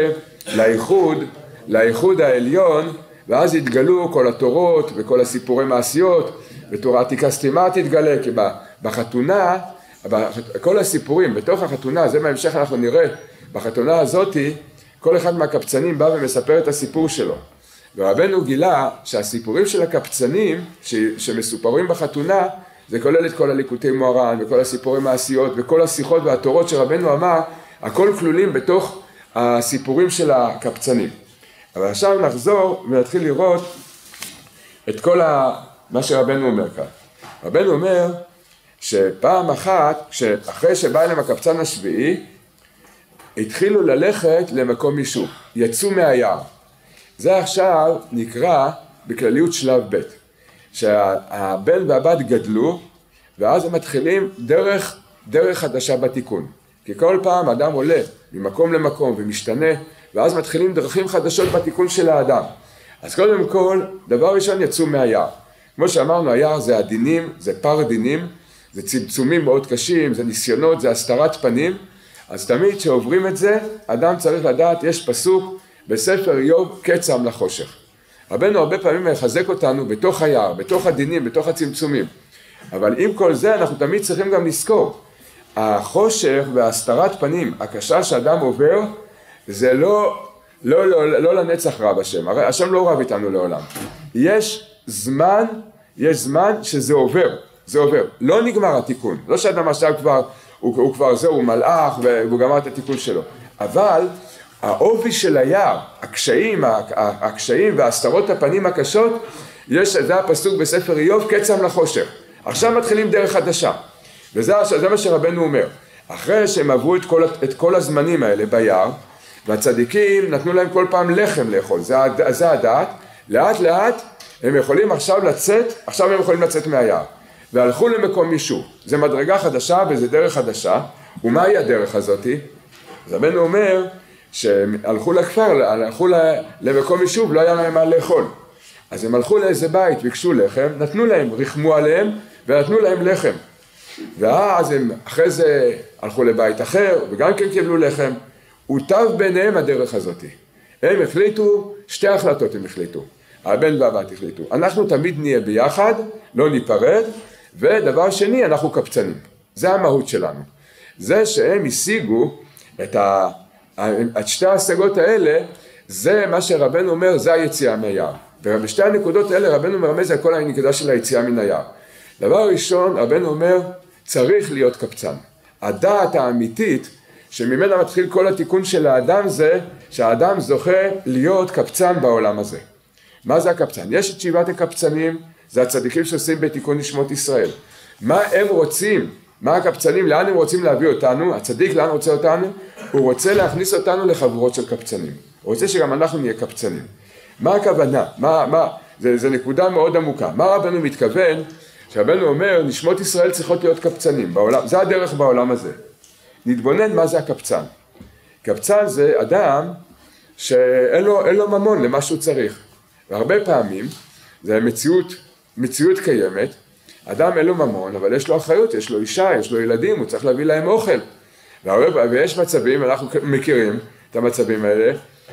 לאיחוד העליון, ואז יתגלו כל התורות וכל הסיפורי מעשיות, ותורה עתיקה סתימה תתגלה, כי בחתונה, כל הסיפורים בתוך החתונה, זה בהמשך אנחנו נראה, בחתונה הזאת, כל אחד מהקבצנים בא ומספר את הסיפור שלו. ורבנו גילה שהסיפורים של הקבצנים שמסופרים בחתונה, זה כולל את כל הליקוטי מוהר"ן וכל הסיפורי מעשיות וכל השיחות והתורות שרבנו אמר, הכל כלולים בתוך הסיפורים של הקבצנים. אבל עכשיו נחזור ונתחיל לראות את כל מה שרבנו אומר כאן. רבנו אומר שפעם אחת, אחרי שבא אליהם הקבצן השביעי, התחילו ללכת למקום יישוב, יצאו מהיער. זה עכשיו נקרא בכלליות שלב ב', שהבן והבת גדלו, ואז הם מתחילים דרך חדשה בתיקון. כי כל פעם אדם עולה ממקום למקום ומשתנה, ואז מתחילים דרכים חדשות בתיקון של האדם. אז קודם כל, דבר ראשון יצאו מהיער. כמו שאמרנו, היער זה הדינים, זה פר דינים, זה צמצומים מאוד קשים, זה ניסיונות, זה הסתרת פנים. אז תמיד שעוברים את זה, אדם צריך לדעת, יש פסוק בספר איוב, קצם לחושך. רבנו הרבה פעמים מחזק אותנו בתוך היער, בתוך הדינים, בתוך הצמצומים. אבל עם כל זה אנחנו תמיד צריכים גם לזכור. החושך והסתרת פנים, הקשה שאדם עובר, זה לא לנצח רב השם. הרי השם לא רב איתנו לעולם. יש זמן שזה עובר. זה עובר. לא נגמר התיקון. לא שאדם עכשיו הוא כבר זהו, הוא מלאך והוא גמר את התיקון שלו. אבל העובי של היער, הקשיים והסתרות הפנים הקשות, זה הפסוק בספר איוב, קצם לחושך. עכשיו מתחילים דרך חדשה. וזה מה שרבנו אומר. אחרי שהם עברו את כל הזמנים האלה ביער, והצדיקים נתנו להם כל פעם לחם לאכול, זה הדעת, לאט לאט הם יכולים עכשיו הם יכולים לצאת מהיער. והלכו למקום יישוב. זה מדרגה חדשה וזה דרך חדשה. ומהי הדרך הזאתי? אז רבנו אומר שהם הלכו לכפר, הלכו למקום יישוב, לא היה להם מה לאכול. אז הם הלכו לאיזה בית, ביקשו לחם, נתנו להם, רחמו עליהם ונתנו להם לחם. ואז הם אחרי זה הלכו לבית אחר וגם כן קיבלו לחם. הוטב ביניהם הדרך הזאתי. הם החליטו, שתי החלטות הם החליטו. הבן והבת החליטו. אנחנו תמיד נהיה ביחד, לא ניפרד, ודבר שני, אנחנו קפצנים. זה המהות שלנו. זה שהם השיגו את שתי ההשגות האלה, זה מה שרבנו אומר, זה היציאה מהיער. ובשתי הנקודות האלה רבנו מרמז על כל הנקודה של היציאה מן היער. דבר ראשון, רבנו אומר, צריך להיות קפצן. הדעת האמיתית, שממנה מתחיל כל התיקון של האדם זה, שהאדם זוכה להיות קפצן בעולם הזה. מה זה הקפצן? יש את שבעת הקפצנים, זה הצדיקים שעושים בתיקון נשמות ישראל. מה הם רוצים? מה הקפצנים? לאן הם רוצים להביא אותנו? הצדיק לאן רוצה אותנו? הוא רוצה להכניס אותנו לחבורות של קפצנים. הוא רוצה שגם אנחנו נהיה קפצנים. מה הכוונה? זה נקודה מאוד עמוקה. מה רבנו מתכוון? שרבנו אומר, נשמות ישראל צריכות להיות קפצנים בעולם. זה הדרך בעולם הזה. נתבונן מה זה הקפצן. קפצן זה אדם שאין לו ממון למה שהוא צריך. והרבה פעמים, זה מציאות קיימת, אדם אין לו ממון, אבל יש לו אחריות, יש לו אישה, יש לו ילדים, הוא צריך להביא להם אוכל. ויש מצבים, אנחנו מכירים את המצבים האלה,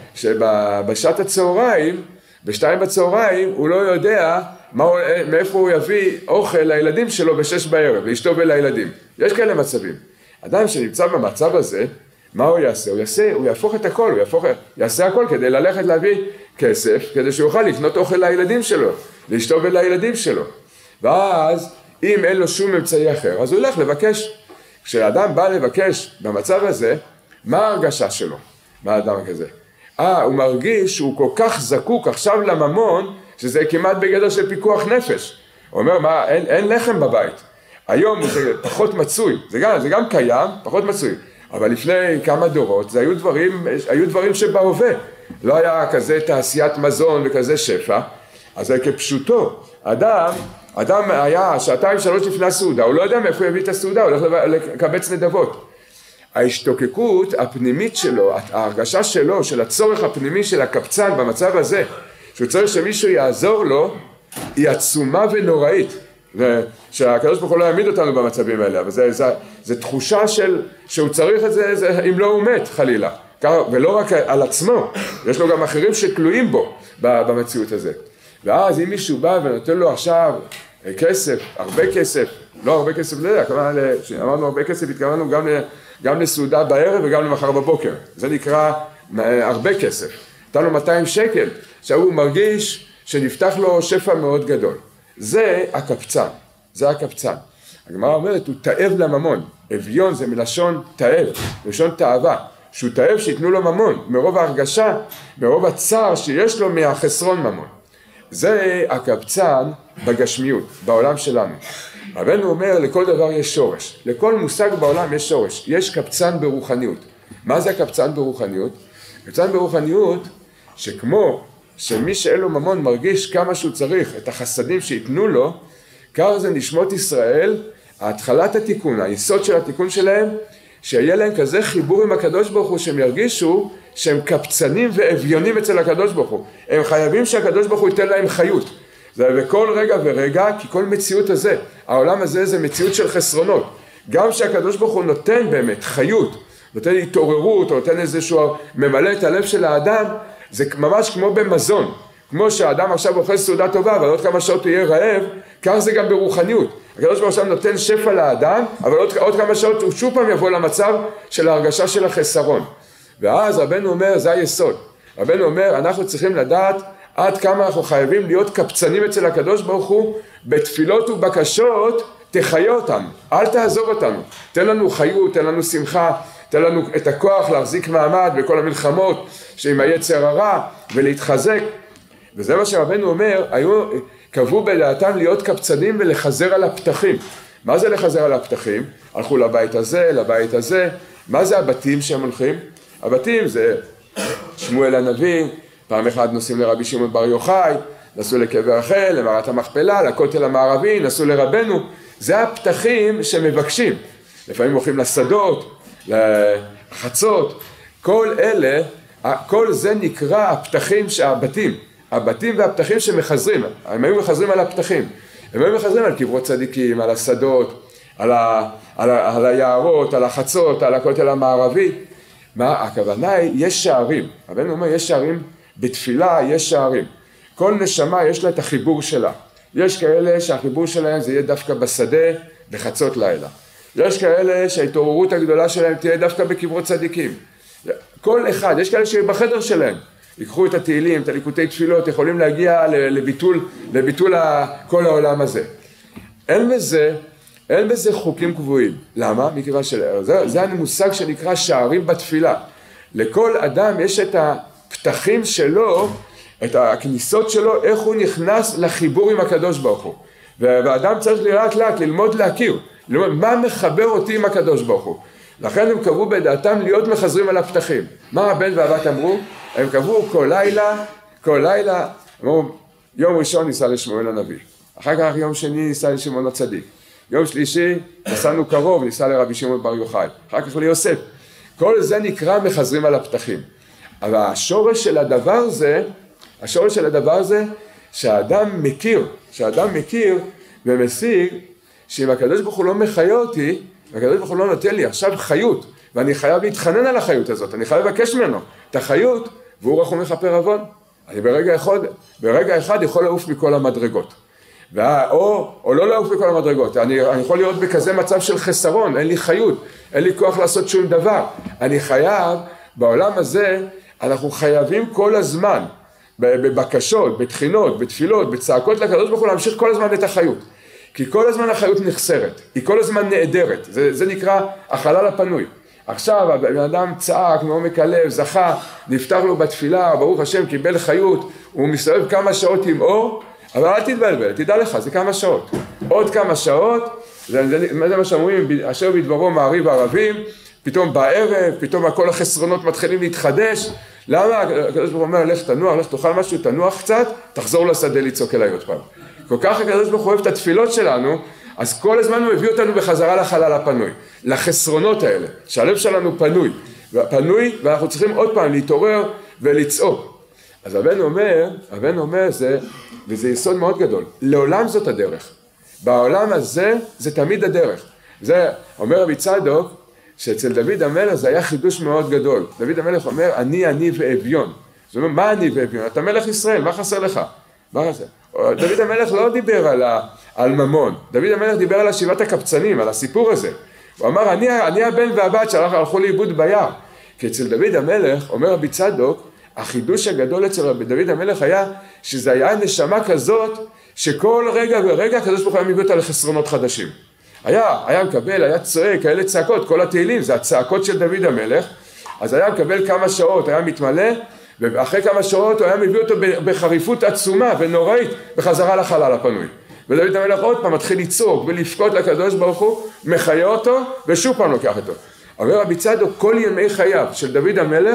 שבשעת הצהריים, בשתיים בצהריים, הוא לא יודע מאיפה הוא יביא אוכל לילדים שלו בשש בערב, לאשתו ולילדים. יש כאלה מצבים. אדם שנמצא במצב הזה, מה הוא יעשה? הוא יהפוך את הכל, יעשה הכל כדי ללכת להביא כסף, כדי שהוא יוכל לקנות אוכל לילדים שלו, לאשתו ולילדים שלו. ואז, אם אין לו שום אמצעי אחר, אז הוא ילך לבקש. כשאדם בא לבקש במצב הזה, מה ההרגשה שלו? מה האדם כזה? הוא מרגיש שהוא כל כך זקוק עכשיו לממון, שזה כמעט בגדר של פיקוח נפש. הוא אומר, מה, אין לחם בבית. היום זה פחות מצוי, זה גם קיים, פחות מצוי. אבל לפני כמה דורות, זה היו דברים שבהווה. לא היה כזה תעשיית מזון וכזה שפע, אז זה כפשוטו. אדם היה 2-3 לפני הסעודה, הוא לא יודע מאיפה הוא יביא את הסעודה, הוא הולך לקבץ נדבות. ההשתוקקות הפנימית שלו, ההרגשה שלו, של הצורך הפנימי של הקבצן במצב הזה, שהוא צריך שמישהו יעזור לו, היא עצומה ונוראית. שהקדוש ברוך הוא לא יעמיד אותנו במצבים האלה, אבל זה תחושה שהוא צריך את זה, אם לא הוא מת חלילה. ולא רק על עצמו, יש לו גם אחרים שתלויים בו במציאות הזה. ואז אם מישהו בא ונותן לו עכשיו כסף, הרבה כסף, לא הרבה כסף, לא יודע, אמרנו הרבה כסף, התכוונו גם לסעודה בערב וגם למחר בבוקר. זה נקרא הרבה כסף. נתן לו 200 שקל, שהוא מרגיש שנפתח לו שפע מאוד גדול. זה הקפצן, זה הקפצן. הגמרא אומרת, הוא תאב לממון. אביון זה מלשון תאב, מלשון תאווה. שהוא תאב שיתנו לו ממון, מרוב ההרגשה, מרוב הצער שיש לו מהחסרון ממון. זה הקפצן בגשמיות, בעולם שלנו. רבנו אומר, לכל דבר יש שורש. לכל מושג בעולם יש שורש. יש קפצן ברוחניות. מה זה הקפצן ברוחניות? קפצן ברוחניות, שכמו שמי שאין לו ממון מרגיש כמה שהוא צריך את החסדים שיתנו לו, כך זה נשמות ישראל, התחלת התיקון, היסוד של התיקון שלהם, שיהיה להם כזה חיבור עם הקדוש ברוך הוא, שהם ירגישו שהם קפצנים ואביונים אצל הקדוש ברוך הוא. הם חייבים שהקדוש ברוך הוא ייתן להם חיות. זה בכל רגע ורגע, כי כל מציאות הזה, העולם הזה זה מציאות של חסרונות. גם שהקדוש ברוך הוא נותן באמת חיות, נותן התעוררות, או נותן איזשהו ממלא את הלב של האדם, זה ממש כמו במזון. כמו שהאדם עכשיו אוכל סעודה טובה, אבל עוד כמה שעות הוא יהיה רעב, כך זה גם ברוחניות. הקדוש ברוך הוא נותן שפע לאדם, אבל עוד כמה שעות הוא שוב פעם יבוא למצב של ההרגשה של החסרון. ואז רבנו אומר, זה היסוד. רבנו אומר, אנחנו צריכים לדעת עד כמה אנחנו חייבים להיות קפצנים אצל הקדוש ברוך הוא, בתפילות ובקשות תחיה אותנו, אל תעזוב אותנו. תן לנו חיות, תן לנו שמחה, תן לנו את הכוח להחזיק מעמד בכל המלחמות שעם היצר הרע ולהתחזק. וזה מה שרבנו אומר, קבעו בדעתם להיות קפצנים ולחזר על הפתחים. מה זה לחזר על הפתחים? הלכו לבית הזה, לבית הזה. מה זה הבתים שהם הולכים? הבתים זה שמואל הנביא, פעם אחת נוסעים לרבי שמעון בר יוחאי, נסעו לקבר רחל, למערת המכפלה, לכותל המערבי, נסעו לרבנו. זה הפתחים שמבקשים. לפעמים הולכים לשדות, לחצות, כל אלה, כל זה נקרא הפתחים, הבתים והפתחים שמחזרים, הם היו מחזרים על הפתחים, הם היו מחזרים על קברות צדיקים, על השדות, על היערות, על החצות, על הכותל המערבי. מה הכוונה היא? יש שערים, רבנו אומר יש שערים, בתפילה יש שערים, כל נשמה יש לה את החיבור שלה, יש כאלה שהחיבור שלהם זה יהיה דווקא בשדה, בחצות לילה, יש כאלה שההתעוררות הגדולה שלהם תהיה דווקא בקברות צדיקים, כל אחד, יש כאלה שבחדר שלהם, ייקחו את התהילים, את הליקוטי תפילות, יכולים להגיע לביטול כל העולם הזה. אין בזה חוקים קבועים. למה? מכיוון זה המושג שנקרא שערים בתפילה. לכל אדם יש את הפתחים שלו, את הכניסות שלו, איך הוא נכנס לחיבור עם הקדוש ברוך הוא. והאדם צריך לאט ללמוד להכיר, ללמוד מה מחבר אותי עם הקדוש ברוך הוא. לכן הם קבעו בדעתם להיות מחזרים על הפתחים. מה הבן והבת אמרו? הם קבעו כל לילה, אמרו, יום ראשון ניסה לשמואל הנביא, אחר כך יום שני ניסה לשמעון הצדיק, יום שלישי נסענו קרוב, ניסה לרבי שמעון בר יוחאי, אחר כך ליוסף. כל זה נקרא מחזרים על הפתחים. אבל השורש של הדבר זה שהאדם מכיר ומשיג שאם הקדוש ברוך הוא לא מחיה אותי, והקדוש ברוך הוא לא נותן לי עכשיו חיות, ואני חייב להתחנן על החיות הזאת, אני חייב לבקש ממנו את החיות, והוא רחום מכפר עוון. אני ברגע אחד יכול לעוף מכל המדרגות. או לא לעוף מכל המדרגות, אני יכול להיות בכזה מצב של חסרון, אין לי חיות, אין לי כוח לעשות שום דבר. אני חייב, בעולם הזה, אנחנו חייבים כל הזמן, בבקשות, בתחינות, בתפילות, בצעקות לקדוש ברוך הוא, להמשיך כל הזמן את החיות. כי כל הזמן החיות נחסרת, היא כל הזמן נעדרת, זה נקרא החלל הפנוי. עכשיו הבן אדם צעק מעומק הלב, זכה, נפתח לו בתפילה, ברוך השם קיבל חיות, הוא מסתובב כמה שעות עם אור, אבל אל תתבלבל, תדע לך, זה כמה שעות. עוד כמה שעות, זה מה שאומרים, אשר בדברו מעריב ערבים, פתאום בערב, פתאום כל החסרונות מתחילים להתחדש. למה? הקדוש ברוך הוא אומר, לך תנוח, לך תאכל משהו, תנוח קצת, תחזור לשדה לצעוק אליי עוד פעם. כל כך הקדוש ברוך הוא אוהב את התפילות שלנו, אז כל הזמן הוא מביא אותנו בחזרה לחלל הפנוי, לחסרונות האלה, שהלב שלנו פנוי, ואנחנו צריכים עוד פעם להתעורר ולצעוק. אז הבן אומר זה, וזה יסוד מאוד גדול, לעולם זאת הדרך. בעולם הזה זה תמיד הדרך. זה אומר רבי צדוק, שאצל דוד המלך זה היה חידוש מאוד גדול. דוד המלך אומר, אני ואביון. זאת אומרת, מה אני ואביון? אתה מלך ישראל, מה חסר לך? מה חסר? דוד המלך לא דיבר על ממון, דוד המלך דיבר על שיבת הקבצנים, על הסיפור הזה. הוא אמר, אני הבן והבת שהלכו לאיבוד ביער. כי אצל דוד המלך, אומר רבי צדוק, החידוש הגדול אצל דוד המלך היה, שזה היה נשמה כזאת, שכל רגע ורגע הקדוש ברוך הוא היה מביא אותה לחסרונות חדשים. היה מקבל, היה צועק, כאלה צעקות, כל התהילים, זה הצעקות של דוד המלך, אז היה מקבל כמה שעות, היה מתמלא, ואחרי כמה שעות הוא היה מביא אותו בחריפות עצומה ונוראית בחזרה לחלל הפנוי. ודוד המלך עוד פעם מתחיל לצעוק ולפקוד לקדוש ברוך הוא, מחיה אותו ושוב פעם לוקח אותו. אומר רבי צדוק, כל ימי חייו של דוד המלך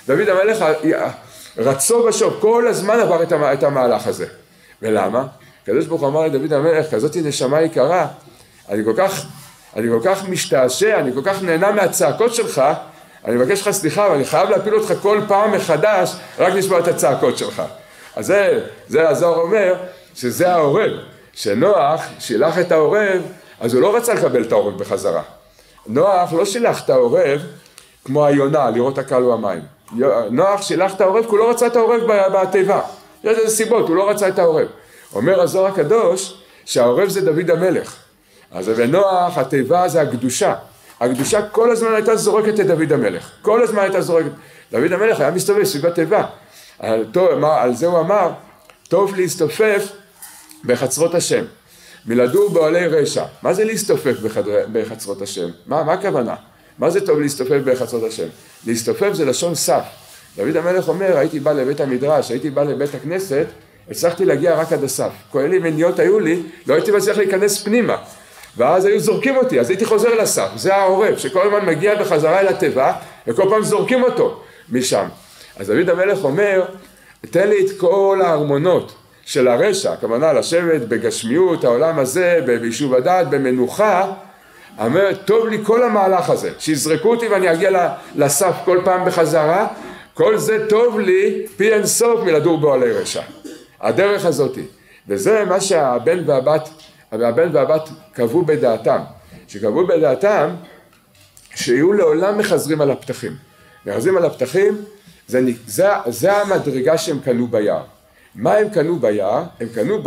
רצו ושוב, כל הזמן עבר את המהלך הזה. ולמה? הקדוש ברוך הוא אמר לדוד המלך, כזאת נשמה יקרה, אני כל כך משתעשע, אני כל כך נהנה מהצעקות שלך, אני מבקש לך סליחה, ואני חייב להפיל אותך כל פעם מחדש, רק לשמוע את הצעקות שלך. אז זה הזוהר אומר, שזה העורב. שנוח שילח את העורב, אז הוא לא רצה לקבל את העורב בחזרה. נוח לא שילח את העורב כמו היונה, לראות הקל והמים. נוח שילח את העורב, כי הוא לא רצה את העורב בתיבה. יש איזה סיבות, הוא לא רצה את העורב. אומר הזוהר הקדוש, שהעורב זה דוד המלך. אז בנוח, התיבה זה הקדושה. הקדושה כל הזמן הייתה זורקת את דוד המלך. כל הזמן הייתה זורקת. דוד המלך היה מסתובב סביב התיבה. על זה הוא אמר, טוב להסתופף בחצרות השם. מלדור באוהלי רשע. מה זה להסתופף בחצרות השם? מה הכוונה? מה זה טוב להסתופף בחצרות השם? להסתופף זה לשון סף. דוד המלך אומר, הייתי בא לבית המדרש, הייתי בא לבית הכנסת, הצלחתי להגיע רק עד הסף. כהלי מניות היו לי, לא הייתי מצליח להיכנס פנימה. ואז היו זורקים אותי, אז הייתי חוזר לסף. זה העורב, שכל הזמן מגיע בחזרה אל התיבה, וכל פעם זורקים אותו משם. אז דוד המלך אומר, תן לי את כל הארמונות של הרשע, הכוונה לשבת בגשמיות, העולם הזה, ביישוב הדעת, במנוחה, אומר, טוב לי כל המהלך הזה, שיזרקו אותי ואני אגיע לסף כל פעם בחזרה, כל זה טוב לי פי אין סוף מלדור באוהלי רשע. הדרך הזאת, וזה מה שהבן והבת קבעו בדעתם, שקבעו בדעתם שיהיו לעולם מחזרים על הפתחים. מחזרים על הפתחים, זה המדרגה שהם קנו ביער. מה הם קנו ביער? הם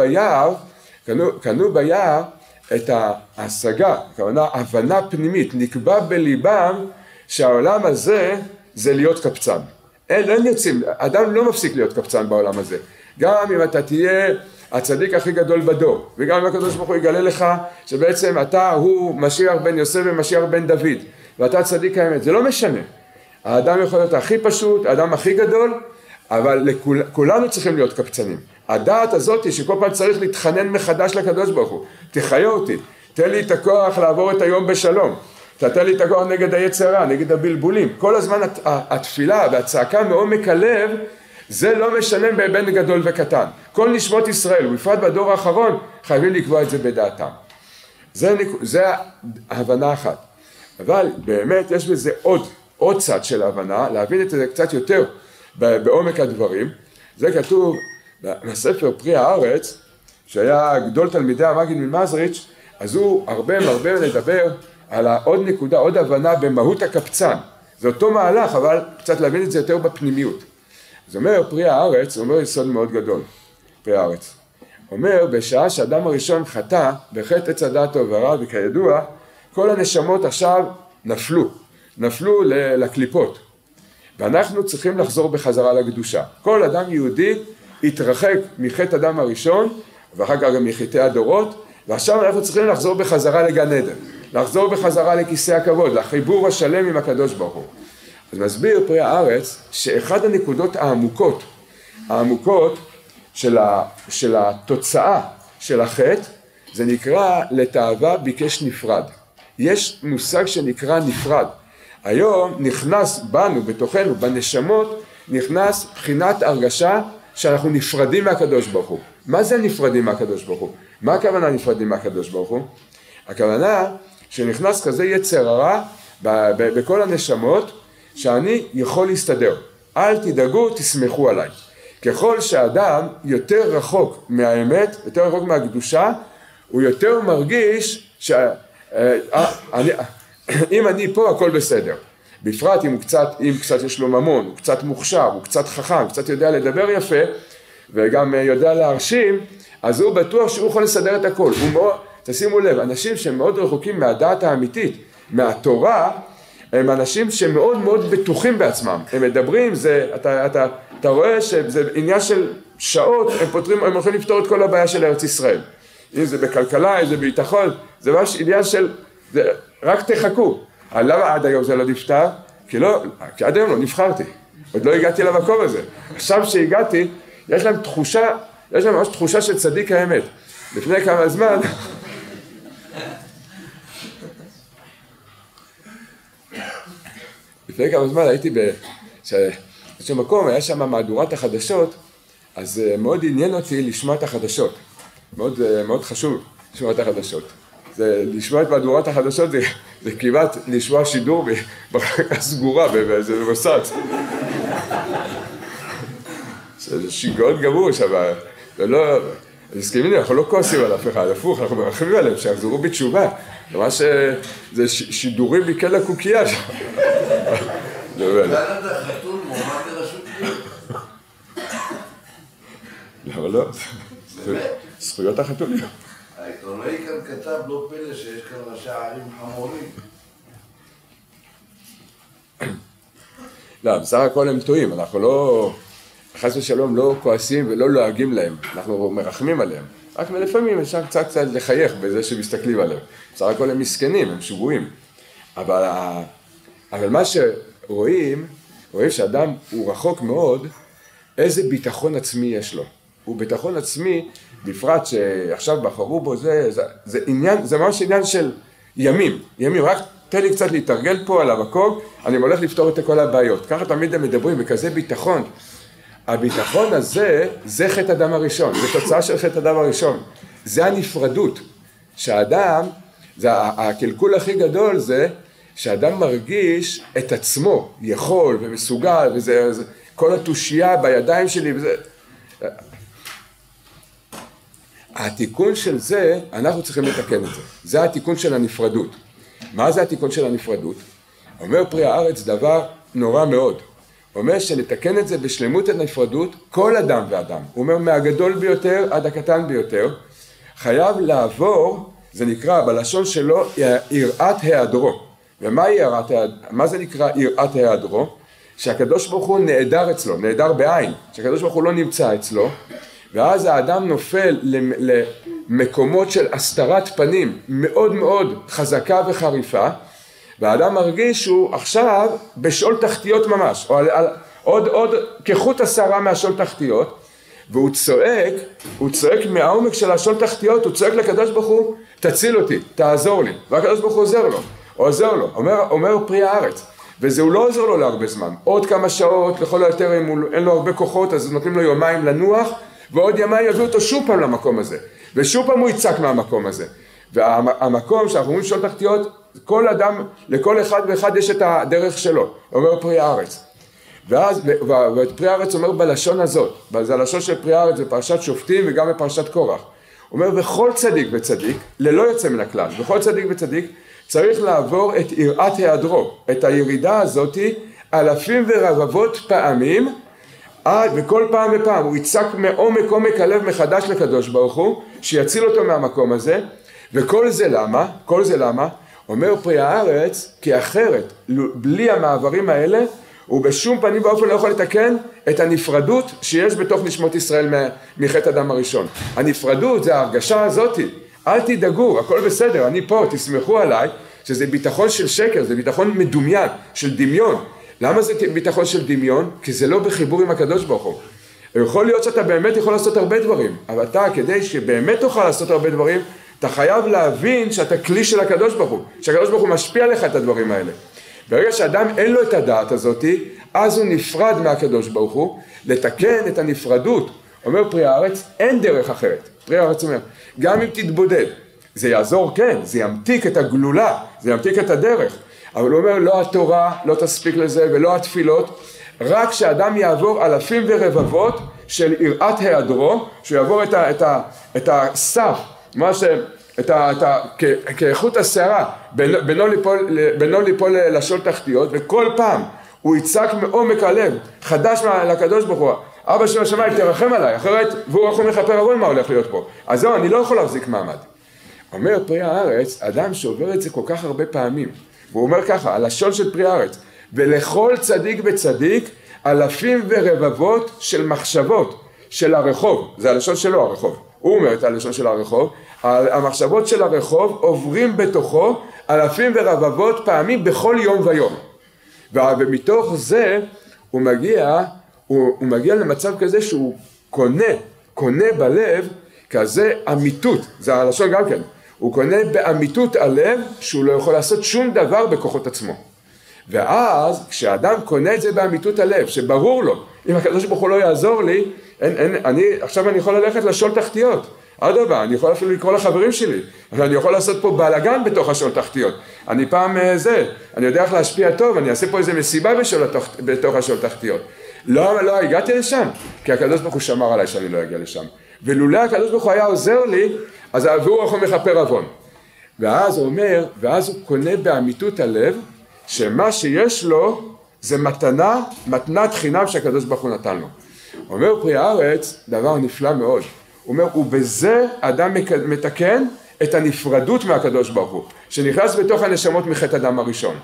קנו ביער את ההשגה, כלומר הבנה פנימית, נקבע בליבם שהעולם הזה זה להיות קפצן. אין יוצאים, אדם לא מפסיק להיות קפצן בעולם הזה. גם אם אתה תהיה הצדיק הכי גדול בדור, וגם אם הקדוש ברוך הוא יגלה לך שבעצם אתה הוא משיח בן יוסף ומשיח בן דוד, ואתה צדיק האמת, זה לא משנה. האדם יכול להיות הכי פשוט, האדם הכי גדול, אבל כולנו צריכים להיות קפצנים. הדעת הזאת היא שכל פעם צריך להתחנן מחדש לקדוש ברוך הוא. תחיה אותי, תן לי את הכוח לעבור את היום בשלום. תתן לי את הכוח נגד היצרה, נגד הבלבולים. כל הזמן התפילה והצעקה מעומק הלב, זה לא משנה בין גדול וקטן. כל נשמות ישראל, ובפרט בדור האחרון, חייבים לקבוע את זה בדעתם. זה ההבנה אחת. אבל באמת יש בזה עוד צד של ההבנה, להבין את זה קצת יותר בעומק הדברים. זה כתוב בספר פרי הארץ, שהיה גדול תלמידי המגיד ממזריץ', אז הוא הרבה לדבר על עוד נקודה, עוד הבנה במהות הקפצן. זה אותו מהלך, אבל קצת להבין את זה יותר בפנימיות. אז אומר פרי הארץ, הוא אומר יסוד מאוד גדול, פרי הארץ. אומר, בשעה שאדם הראשון חטא בחטא עץ הדעת טוב ורע, וכידוע, כל הנשמות עכשיו נפלו לקליפות. ואנחנו צריכים לחזור בחזרה לקדושה. כל אדם יהודי התרחק מחטא אדם הראשון, ואחר כך גם מחטאי הדורות, ועכשיו אנחנו צריכים לחזור בחזרה לגן עדן, לחזור בחזרה לכיסא הכבוד, לחיבור השלם עם הקדוש ברוך הוא. אז מסביר פרי הארץ שאחד הנקודות העמוקות של התוצאה של החטא, זה נקרא לתאווה ביקש נפרד. יש מושג שנקרא נפרד. היום נכנס בנו, בתוכנו, בנשמות, נכנס בחינת הרגשה שאנחנו נפרדים מהקדוש ברוך הוא. מה זה נפרדים מהקדוש ברוך הוא? מה הכוונה נפרדים מהקדוש ברוך הוא? הכוונה שנכנס כזה יצר הרע בכל הנשמות, שאני יכול להסתדר. אל תדאגו, תסמכו עליי. ככל שהאדם יותר רחוק מהאמת, יותר רחוק מהקדושה, הוא יותר מרגיש אם אני פה הכל בסדר. בפרט אם קצת יש לו ממון, הוא קצת מוכשר, הוא קצת חכם, הוא קצת יודע לדבר יפה, וגם יודע להרשים, אז הוא בטוח שהוא יכול לסדר את הכל. תשימו לב, אנשים שהם מאוד רחוקים מהדעת האמיתית, מהתורה, הם אנשים שמאוד מאוד בטוחים בעצמם. הם מדברים, אתה רואה שזה עניין של שעות, הם הולכים לפתור את כל הבעיה של ארץ ישראל. אם זה בכלכלה, אם זה ביטחון, זה ממש עניין של, רק תחכו. למה עד היום זה לא נפתר? כי עד היום לא נבחרתי. עוד לא הגעתי למקום הזה. עכשיו שהגעתי, יש להם ממש תחושה של צדיק האמת. לפני כמה זמן, הייתי באיזשהו מקום, היה שם מהדורת החדשות, אז מאוד עניין אותי לשמוע את החדשות. מאוד חשוב לשמוע את החדשות. לשמוע את מהדורת החדשות זה כמעט לשמוע שידור בחלקה סגורה באיזה מוסד. זה שיגעון גמור שם. מסכימים, אנחנו לא כועסים על אף אחד, הפוך, אנחנו מרחמים עליהם שיחזרו בתשובה. ממש זה שידורים מכן לקוקייה שם. אתה חתול מועמד לרשות להיות? למה לא? זכויות החתולים. העיתונאי כאן כתב לא פלא שיש כאן ראשי ערים חמורים. לא, בסך הכל הם טועים, אנחנו לא, חס ושלום לא כועסים ולא לועגים להם, אנחנו מרחמים עליהם. רק לפעמים אפשר קצת לחייך בזה שמסתכלים עליהם. בסך הכל הם מסכנים, הם שבועים. אבל מה שרואים שאדם הוא רחוק מאוד, איזה ביטחון עצמי יש לו. הוא ביטחון עצמי, בפרט שעכשיו בחרו בו, זה ממש עניין של ימים, רק תן לי קצת להתארגל פה על המקום, אני הולך לפתור את כל הבעיות. ככה תמיד הם מדברים בכזה ביטחון, הביטחון הזה, זה חטא אדם הראשון, זה תוצאה של חטא אדם הראשון. זה הנפרדות, שהאדם, זה הקלקול הכי גדול זה, שאדם מרגיש את עצמו, יכול ומסוגל, וזה כל התושייה בידיים שלי, וזה... התיקון של זה, אנחנו צריכים לתקן את זה. זה התיקון של הנפרדות. מה זה התיקון של הנפרדות? אומר פרי הארץ דבר נורא מאוד. הוא אומר שנתקן את זה בשלמות הנפרדות, כל אדם ואדם. הוא אומר מהגדול ביותר עד הקטן ביותר, חייב לעבור, זה נקרא בלשון שלו, יראת היעדרו. מה זה נקרא יראת היעדרו? שהקדוש ברוך הוא נעדר אצלו, נעדר בעין, שהקדוש ברוך הוא לא נמצא אצלו, ואז האדם נופל למקומות של הסתרת פנים מאוד מאוד חזקה וחריפה, והאדם מרגיש שהוא עכשיו בשאול תחתיות ממש, או עוד כחוט השערה מהשאול תחתיות, והוא צועק מהעומק של השאול תחתיות, הוא צועק לקדוש ברוך הוא, תציל אותי, תעזור לי, והקדוש ברוך הוא עוזר לו, אומר פרי הארץ, וזה הוא לא עוזר לו להרבה זמן, עוד כמה שעות, לכל היותר אם אין לו הרבה כוחות, אז נותנים לו יומיים לנוח, ועוד ימיים יביאו אותו שוב פעם למקום הזה, ושוב פעם הוא יצעק מהמקום הזה, והמקום שאנחנו אומרים שאול תחתיות, כל אדם, לכל אחד ואחד יש את הדרך שלו, אומר פרי הארץ, ואת פרי הארץ אומר בלשון הזאת, זה הלשון של פרי הארץ, זה פרשת שופטים וגם בפרשת קורח, הוא אומר בכל צדיק וצדיק, ללא יוצא מן הכלל, בכל צדיק וצדיק, צריך לעבור את יראת היעדרו, את הירידה הזאת, אלפים ורבבות פעמים, וכל פעם ופעם הוא יצעק מעומק הלב מחדש לקדוש ברוך הוא, שיציל אותו מהמקום הזה, וכל זה למה? כל זה למה? אומר פרי הארץ, כי אחרת, בלי המעברים האלה, הוא בשום פנים ואופן לא יכול לתקן את הנפרדות שיש בתוך נשמות ישראל מחטא אדם הראשון. הנפרדות זה ההרגשה הזאת, אל תדאגו, הכל בסדר, אני פה, תסמכו עליי, שזה ביטחון של שקר, זה ביטחון מדומיין, של דמיון. למה זה ביטחון של דמיון? כי זה לא בחיבור עם הקדוש ברוך הוא. יכול להיות שאתה באמת יכול לעשות הרבה דברים, אבל אתה, כדי שבאמת תוכל לעשות הרבה דברים, אתה חייב להבין שאתה כלי של הקדוש ברוך הוא, שהקדוש ברוך הוא משפיע לך את הדברים האלה. ברגע שאדם אין לו את הדעת הזאת, אז הוא נפרד מהקדוש ברוך הוא, לתקן את הנפרדות. אומר פרי הארץ, אין דרך אחרת. פרי הארץ אומר, גם אם תתבודד, זה יעזור כן, זה ימתיק את הגלולה, זה ימתיק את הדרך. אבל הוא אומר, לא התורה, לא תספיק לזה, ולא התפילות, רק שאדם יעבור אלפים ורבבות של יראת היעדרו, שהוא יעבור את הסף, כאיכות השערה, בינו ליפול לשאול תחתיות, וכל פעם הוא יצעק מעומק הלב, חדש לקדוש ברוך הוא, אבא של השמיים תרחם עליי, אחרת והוא יכול לכפר עוון מה הולך להיות פה. אז זהו, אני לא יכול להחזיק מעמד. אומר פרי הארץ, אדם שעובר את זה כל כך הרבה פעמים, והוא אומר ככה, הלשון של פרי הארץ, ולכל צדיק וצדיק, אלפים ורבבות של מחשבות של הרחוב, זה הלשון שלו הרחוב, הוא אומר את הלשון של הרחוב, המחשבות של הרחוב עוברים בתוכו אלפים ורבבות פעמים בכל יום ויום, ומתוך זה הוא מגיע למצב כזה שהוא קונה בלב כזה אמיתות, זה הלשון גם כן, הוא קונה באמיתות הלב שהוא לא יכול לעשות שום דבר בכוחות עצמו. ואז כשאדם קונה את זה באמיתות הלב, שברור לו, אם הקדוש ברוך הוא לא יעזור לי, עכשיו אני יכול ללכת לשאול תחתיות. אדרבה, אני יכול אפילו לקרוא לחברים שלי, אני יכול לעשות פה בלגן בתוך השאול תחתיות. אני אני יודע איך להשפיע טוב, אני אעשה פה איזה מסיבה בתוך השאול תחתיות. לא הגעתי לשם, כי הקדוש ברוך הוא שמר עליי שאני לא אגיע לשם. ולולא הקדוש ברוך הוא היה עוזר לי, אז הוא יכול מכפר עוון. ואז הוא אומר, ואז הוא קונה באמיתות הלב, שמה שיש לו זה מתנת חינם שהקדוש ברוך הוא נתן לו. אומר פרי הארץ דבר נפלא מאוד. הוא אומר, ובזה אדם מתקן את הנפרדות מהקדוש ברוך הוא, שנכנס בתוך הנשמות מחטא אדם הראשון.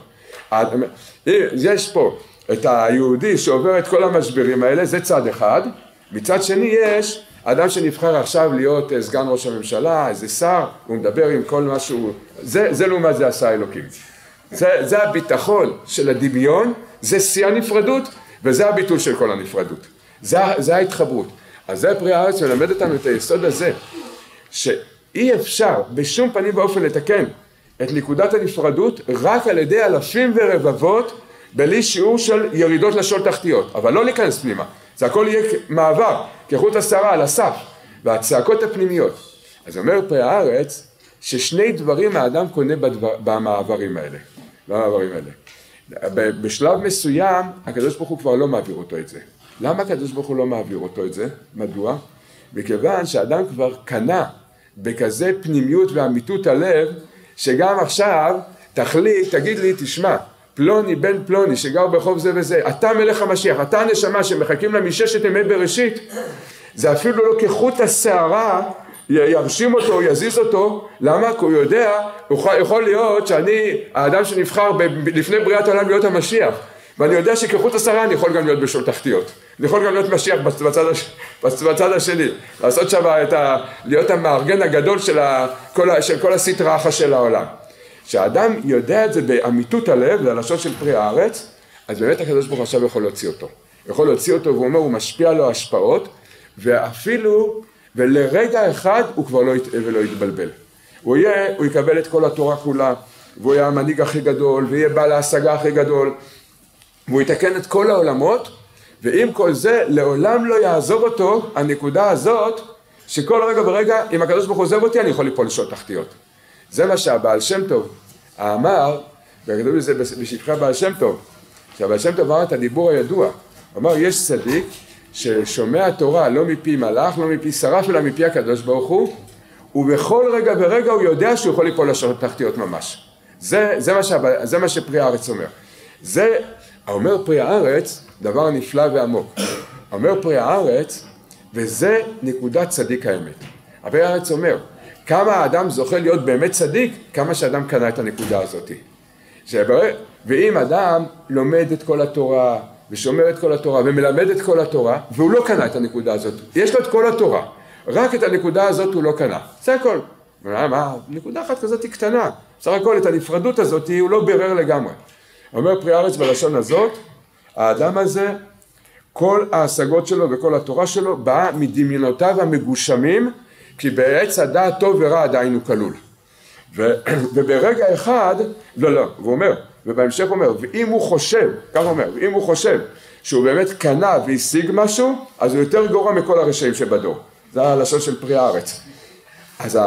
יש פה את היהודי שעובר את כל המשברים האלה, זה צד אחד. מצד שני יש אדם שנבחר עכשיו להיות סגן ראש הממשלה, איזה שר, הוא מדבר עם כל משהו, זה לעומת זה עשה אלוקים. זה הביטחון של הדמיון, זה שיא הנפרדות, וזה הביטול של כל הנפרדות. זה ההתחברות. אז זה פרי הארץ מלמד אותנו את היסוד הזה, שאי אפשר בשום פנים ואופן לתקן את נקודת הנפרדות, רק על ידי אלפים ורבבות, בלי שיעור של ירידות לשאול תחתיות. אבל לא להיכנס פנימה, זה הכל יהיה מעבר, כחוט השערה על הסף, והצעקות הפנימיות. אז אומר פרי הארץ, ששני דברים האדם קונה במעברים האלה. בשלב מסוים, הקדוש ברוך הוא כבר לא מעביר אותו את זה. למה הקדוש ברוך הוא לא מעביר אותו את זה? מדוע? מכיוון שהאדם כבר קנה בכזה פנימיות ואמיתות הלב, שגם עכשיו תחליט, תגיד לי, תשמע, פלוני בן פלוני שגר ברחוב זה וזה, אתה מלך המשיח, אתה הנשמה שמחכים לה מששת ימי בראשית, זה אפילו לא כחוט השערה, ירשים אותו, יזיז אותו. למה? כי הוא יודע, יכול להיות שאני האדם שנבחר לפני בריאת העולם להיות המשיח, ואני יודע שכחוט השערה אני יכול גם להיות בשעות תחתיות, אני יכול גם להיות משיח בצד השני, לעשות שם להיות המארגן הגדול של כל הסטרא אחרא של העולם. כשאדם יודע את זה באמיתות הלב, זה הלשון של פרי הארץ, אז באמת הקדוש ברוך הוא עכשיו יכול להוציא אותו. יכול להוציא אותו, והוא אומר, הוא משפיע לו השפעות, ואפילו, ולרגע אחד הוא כבר לא יטעה ולא יתבלבל. הוא יקבל את כל התורה כולה, והוא יהיה המנהיג הכי גדול, ויהיה בעל ההשגה הכי גדול, והוא יתקן את כל העולמות, ועם כל זה, לעולם לא יעזוב אותו הנקודה הזאת, שכל רגע ורגע, אם הקדוש ברוך הוא עוזב אותי, אני יכול ליפול לשעות תחתיות. זה מה שהבעל שם טוב אמר, וכתוב לזה בשבחי הבעל שם טוב, שהבעל שם טוב אמר את הדיבור הידוע, הוא אמר, יש צדיק ששומע תורה לא מפי מלאך, לא מפי שרף, אלא מפי הקדוש ברוך הוא, ובכל רגע ורגע הוא יודע שהוא יכול ליפול לשעות תחתיות ממש. זה מה שפרי הארץ אומר. זה, אומר פרי הארץ, דבר נפלא ועמוק. אומר פרי הארץ, וזה נקודת צדיק האמת. פרי הארץ אומר, כמה האדם זוכה להיות באמת צדיק, כמה שאדם קנה את הנקודה הזאת. ואם אדם לומד את כל התורה, ושומר את כל התורה, ומלמד את כל התורה, והוא לא קנה את הנקודה הזאת, יש לו את כל התורה, רק את הנקודה הזאת הוא לא קנה. זה הכל. נקודה אחת כזאת היא קטנה. בסך הכל את הנפרדות הזאת הוא לא ברר לגמרי. אומר פרי הארץ בלשון הזאת, האדם הזה, כל ההשגות שלו וכל התורה שלו, באה מדמיונותיו המגושמים, כי בעץ הדעת טוב ורע עדיין הוא כלול. וברגע אחד, והוא אומר, ובהמשך הוא אומר, ואם הוא חושב, כך הוא אומר, ואם הוא חושב שהוא באמת קנה והשיג משהו, אז הוא יותר גרוע מכל הרשעים שבדור. זה הלשון של פרי הארץ. אז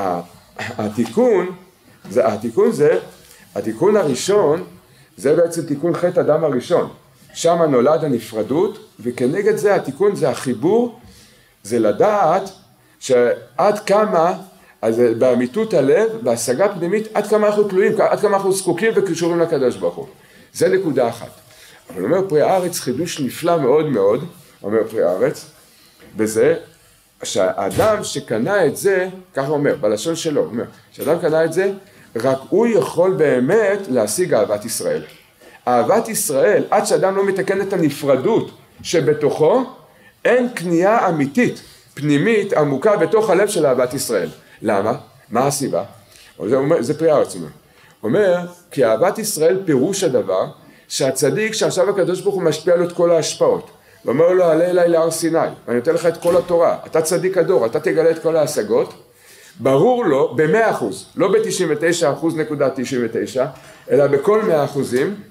התיקון הראשון, זה בעצם תיקון חטא אדם הראשון. שם נולד הנפרדות, וכנגד זה התיקון זה החיבור, זה לדעת שעד כמה, אז באמיתות הלב, בהשגה פנימית, עד כמה אנחנו תלויים, עד כמה אנחנו זקוקים וקשורים לקדוש ברוך הוא. זה נקודה אחת. אבל אומר פרי הארץ, חידוש נפלא מאוד מאוד, אומר פרי הארץ, בזה, שהאדם שקנה את זה, ככה אומר, בלשון שלו, אומר, שהאדם קנה את זה, רק הוא יכול באמת להשיג אהבת ישראל. אהבת ישראל, עד שאדם לא מתקן את הנפרדות שבתוכו, אין קנייה אמיתית, פנימית, עמוקה, בתוך הלב של אהבת ישראל. למה? מה הסיבה? זה פרי הארץ אומר, כי אהבת ישראל פירוש הדבר, שהצדיק שעכשיו הקדוש ברוך הוא משפיע לו את כל ההשפעות. ואומר לו, עלה אליי להר סיני, ואני נותן לך את כל התורה, אתה צדיק הדור, אתה תגלה את כל ההשגות, ברור לו ב100%, לא ב99.99%, אלא בכל 100%,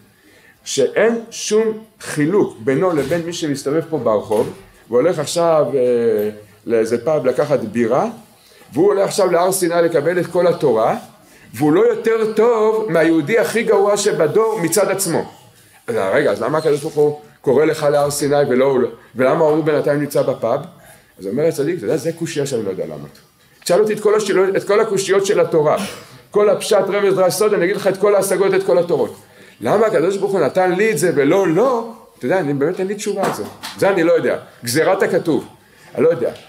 שאין שום חילוק בינו לבין מי שמסתובב פה ברחוב, והולך עכשיו לאיזה פאב לקחת בירה, והוא הולך עכשיו להר סיני לקבל את כל התורה, והוא לא יותר טוב מהיהודי הכי גרוע שבדור מצד עצמו. אז רגע, אז למה הקדוש ברוך הוא קורא לך להר סיני ולמה הוא בינתיים נמצא בפאב? אז אומר הצדיק, אתה יודע, זה קושיה שאני לא יודע למה. תשאל אותי את כל הקושיות של התורה, כל הפשט, רמז, דרש, סוד, אני אגיד לך את כל ההשגות, את כל התורות. למה הקדוש ברוך הוא נתן לי את זה ולא לא? אתה יודע, אני באמת אין לי תשובה על זה. זה אני לא יודע. גזירת הכתוב. אני לא יודע.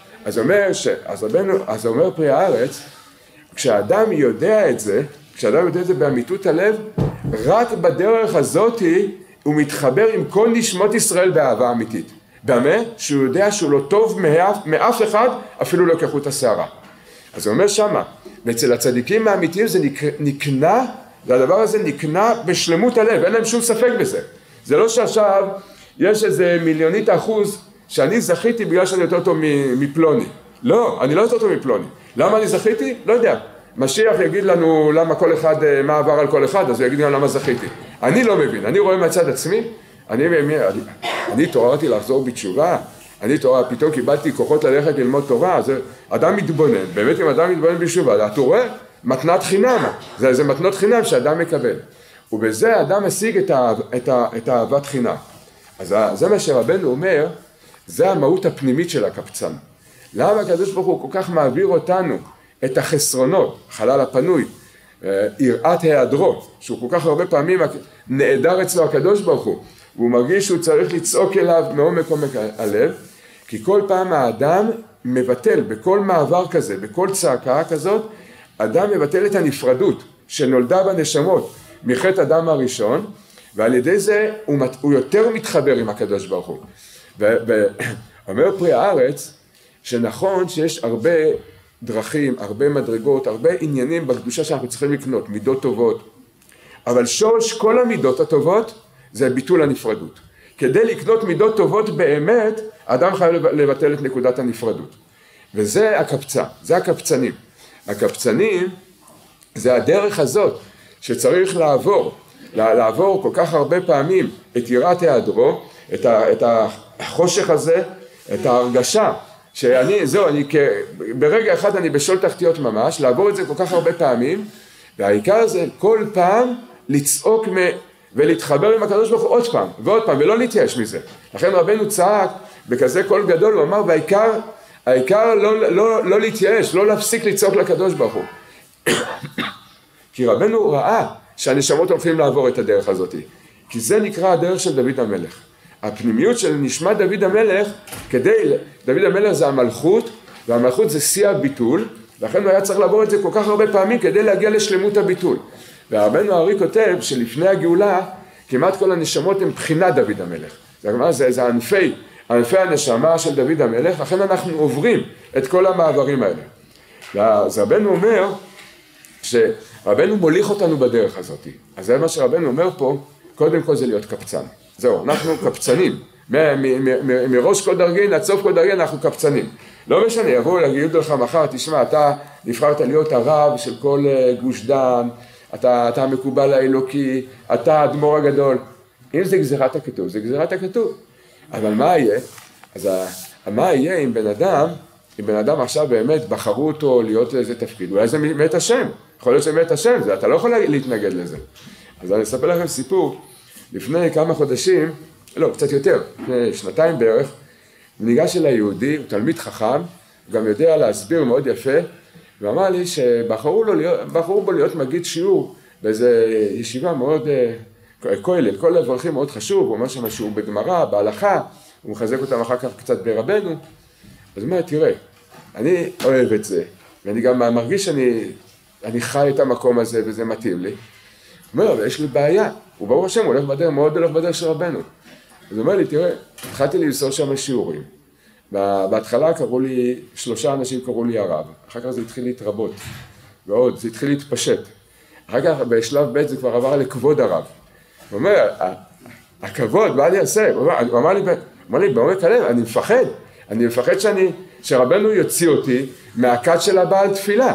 אז אומר פרי הארץ, כשאדם יודע את זה באמיתות הלב, רק בדרך הזאת הוא מתחבר עם כל נשמות ישראל באהבה אמיתית. במה? שהוא יודע שהוא לא טוב מאף אחד, אפילו לא כחוט השערה. אז הוא אומר שמה, ואצל הצדיקים האמיתיים זה נקנה, והדבר הזה נקנה בשלמות הלב, אין להם שום ספק בזה. זה לא שעכשיו יש איזה 1,000,000% שאני זכיתי בגלל שאני יותר טוב מפלוני. לא, אני לא יותר טוב מפלוני. למה אני זכיתי? לא יודע. משיח יגיד לנו למה כל אחד, מה עבר על כל אחד, אז הוא יגיד גם למה זכיתי. אני לא מבין, אני רואה מהצד עצמי, אני התעוררתי לחזור בתשובה, פתאום קיבלתי כוחות ללכת ללמוד תורה, זה אדם מתבונן, באמת אם אדם מתבונן בתשובה, אתה רואה מתנת חינם, זה מתנות חינם שאדם מקבל, ובזה אדם משיג את אהבת חינם. אז זה מה שרבנו אומר, זה המהות הפנימית של הקבצן. למה הקדוש ברוך הוא כל כך מעביר אותנו את החסרונות, החלל הפנוי, יראת היעדרו, שהוא כל כך הרבה פעמים נעדר אצלו הקדוש ברוך הוא, והוא מרגיש שהוא צריך לצעוק אליו מעומק הלב, כי כל פעם האדם מבטל, בכל מעבר כזה, בכל צעקה כזאת, אדם מבטל את הנפרדות שנולדה בנשמות מחטא אדם הראשון, ועל ידי זה הוא יותר מתחבר עם הקדוש ברוך הוא. ואומר פרי הארץ, שנכון שיש הרבה דרכים, הרבה מדרגות, הרבה עניינים בקדושה שאנחנו צריכים לקנות, מידות טובות, אבל שורש כל המידות הטובות זה ביטול הנפרדות. כדי לקנות מידות טובות באמת, האדם חייב לבטל את נקודת הנפרדות. וזה הקבצה, זה הקבצנים. הקבצנים זה הדרך הזאת שצריך לעבור כל כך הרבה פעמים את יראת היעדרו, את החושך הזה, את ההרגשה ברגע אחד אני בשול תחתיות ממש, לעבור את זה כל כך הרבה פעמים, והעיקר זה כל פעם לצעוק ולהתחבר עם הקדוש ברוך הוא עוד פעם ועוד פעם, ולא להתייאש מזה. לכן רבנו צעק בכזה קול גדול, הוא אמר, והעיקר לא להתייאש, לא להפסיק לצעוק לקדוש ברוך הוא. כי רבנו ראה שהנשמות הולכים לעבור את הדרך הזאת, כי זה נקרא הדרך של דוד המלך. הפנימיות של נשמת דוד המלך, דוד המלך זה המלכות, והמלכות זה שיא הביטול, לכן הוא היה צריך לעבור את זה כל כך הרבה פעמים כדי להגיע לשלמות הביטול. והרבנו הארי כותב שלפני הגאולה, כמעט כל הנשמות הן בחינת דוד המלך. זה ענפי הנשמה של דוד המלך, לכן אנחנו עוברים את כל המעברים האלה. אז רבנו אומר, שרבנו מוליך אותנו בדרך הזאת. אז זה מה שרבנו אומר פה, קודם כל זה להיות קפצן. זהו, אנחנו קפצנים. מראש כל דרגין עד סוף כל דרגין אנחנו קפצנים. לא משנה, יבואו להגידו לך מחר, תשמע, אתה נבחרת להיות הרב של כל גוש דן, אתה המקובל האלוקי, אתה האדמו"ר הגדול. אם זה גזירת הכתוב, זה גזירת הכתוב. אבל מה יהיה? אז מה יהיה אם בן אדם עכשיו באמת בחרו אותו להיות לאיזה תפקיד? אולי זה מת השם. יכול להיות שמת השם, אתה לא יכול להתנגד לזה. אז אני אספר לכם סיפור. לפני כמה חודשים, לא, קצת יותר, לפני שנתיים בערך, ניגש אל היהודי, הוא תלמיד חכם, הוא גם יודע להסביר מאוד יפה, ואמר לי שבחרו בו להיות מגיד שיעור באיזה ישיבה מאוד כולל, כל הדרכים מאוד חשוב, הוא אומר שם שיעור בגמרא, בהלכה, הוא מחזק אותם אחר כך קצת ברבנו. אז הוא אומר, תראה, אני אוהב את זה, ואני גם מרגיש שאני חי את המקום הזה וזה מתאים לי. הוא אומר, אבל יש לי בעיה, הוא ברוך השם, הוא הולך בדרך של רבנו. אז הוא אומר לי, תראה, התחלתי למסור שם שיעורים. בהתחלה קראו לי, 3 אנשים קראו לי הרב, אחר כך זה התחיל להתרבות, ועוד, זה התחיל להתפשט. אחר כך בשלב ב' זה כבר עבר לכבוד הרב. הוא אומר, הכבוד, מה אני אעשה? הוא אמר לי, בעומק הלב, אני מפחד שרבנו יוציא אותי מהכת של הבעל תפילה.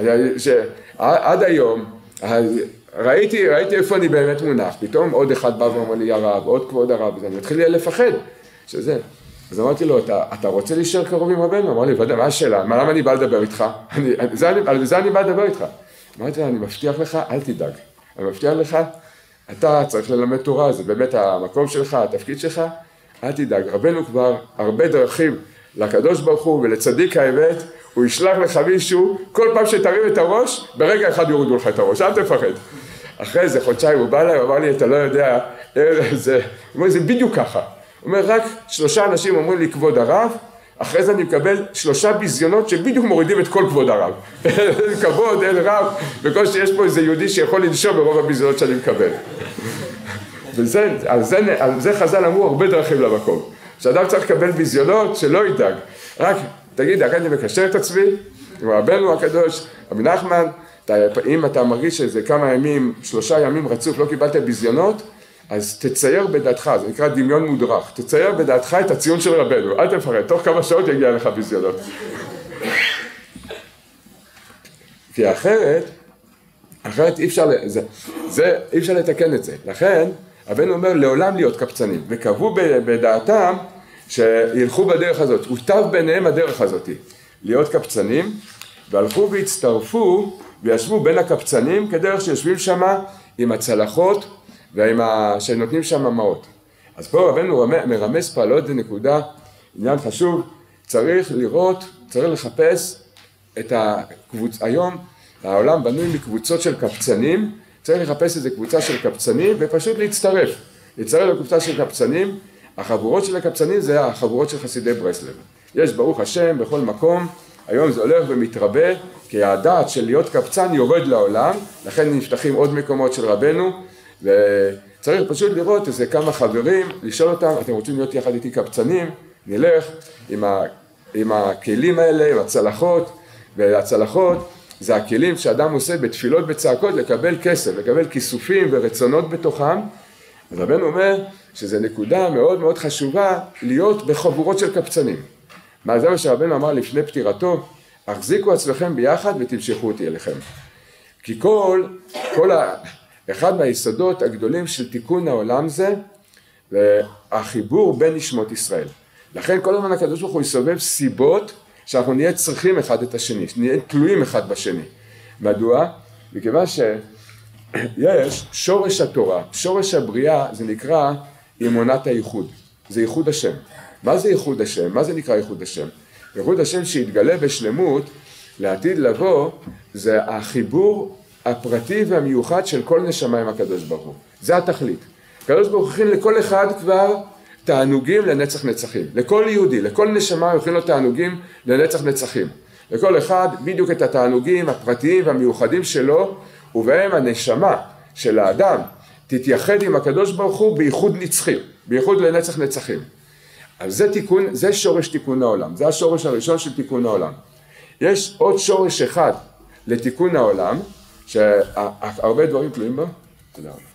עד היום, ראיתי איפה אני באמת מונח, פתאום עוד אחד בא ואומר לי הרב, עוד כבוד הרב, אז אני מתחיל לפחד, שזה. אז אמרתי לו, אתה רוצה להישאר קרוב עם רבנו? אמר לי, ודאי, מה השאלה? למה אני בא לדבר איתך? על זה אני בא לדבר איתך. אמרתי לו, אני מבטיח לך, אל תדאג. אני מבטיח לך, אתה צריך ללמד תורה, זה באמת המקום שלך, התפקיד שלך, אל תדאג. רבנו כבר הרבה דרכים לקדוש ברוך הוא ולצדיק האמת, הוא ישלח לך מישהו, כל פעם שתרים את הראש, ברגע אחד יורידו לך את הראש, אל תפחד. אחרי איזה חודשיים הוא בא אליי, הוא אמר לי, אתה לא יודע, זה בדיוק ככה. הוא אומר, רק 3 אנשים אומרים לי כבוד הרב, אחרי זה אני מקבל 3 ביזיונות שבדיוק מורידים את כל כבוד הרב. אין כבוד, אין רב, וכל שיש פה איזה יהודי שיכול לנשום ברוב הביזיונות שאני מקבל. על זה חז"ל אמרו הרבה דרכים למקום. שאדם צריך לקבל ביזיונות שלא ידאג. רק תגיד, רק אני מקשר את עצמי, עם רבנו הקדוש, רבי נחמן, אם אתה מרגיש שזה כמה ימים, 3 ימים רצוף, לא קיבלת ביזיונות, אז תצייר בדעתך, זה נקרא דמיון מודרך, תצייר בדעתך את הציון של רבנו, אל תפחד, תוך כמה שעות יגיע לך ביזיונות. כי אחרת אי אפשר לתקן את זה. לכן, רבנו אומר לעולם להיות קבצנים, וקבעו בדעתם שילכו בדרך הזאת, הוטב ביניהם הדרך הזאת, להיות קבצנים, והלכו והצטרפו וישבו בין הקבצנים כדרך שיושבים שם עם הצלחות שנותנים שם מעות. אז פה רבנו מרמז פה על עוד נקודה, עניין חשוב, צריך לראות, צריך לחפש את היום העולם בנוי מקבוצות של קבצנים, צריך לחפש איזה קבוצה של קבצנים ופשוט להצטרף לקבוצה של קבצנים. החבורות של הקבצנים זה החבורות של חסידי ברסלב. יש ברוך השם בכל מקום, היום זה הולך ומתרבה, כי הדעת של להיות קבצן יורד לעולם, לכן נפתחים עוד מקומות של רבנו, וצריך פשוט לראות איזה כמה חברים, לשאול אותם, אתם רוצים להיות יחד איתי קבצנים? נלך עם הכלים האלה, עם הצלחות, והצלחות זה הכלים שאדם עושה בתפילות בצעקות לקבל כסף, לקבל כיסופים ורצונות בתוכם. אז רבנו אומר שזה נקודה מאוד מאוד חשובה להיות בחבורות של קבצנים. מה זה מה שרבנו אמר לפני פטירתו? החזיקו עצמכם ביחד ותמשכו אותי אליכם. כי אחד מהיסודות הגדולים של תיקון העולם זה החיבור בין נשמות ישראל. לכן כל הזמן הקדוש ברוך הוא יסובב סיבות שאנחנו נהיה צריכים אחד את השני, נהיה תלויים אחד בשני. מדוע? מכיוון שיש שורש התורה, שורש הבריאה, זה נקרא אמונת הייחוד, זה ייחוד השם. מה זה ייחוד השם? מה זה נקרא ייחוד השם? ייחוד השם שהתגלה בשלמות לעתיד לבוא, זה החיבור הפרטי והמיוחד של כל נשמה עם הקדוש ברוך הוא. זה התכלית. הקדוש ברוך הוא הכין לכל אחד כבר תענוגים לנצח נצחים. לכל יהודי, לכל נשמה הוא הכין לו תענוגים לנצח נצחים. לכל אחד בדיוק את התענוגים הפרטיים והמיוחדים שלו, ובהם הנשמה של האדם תתייחד עם הקדוש ברוך הוא בייחוד נצחי, בייחוד לנצח נצחים. אז זה שורש תיקון העולם, זה השורש הראשון של תיקון העולם. יש עוד שורש אחד לתיקון העולם, שהרבה דברים תלויים בו. תודה רבה.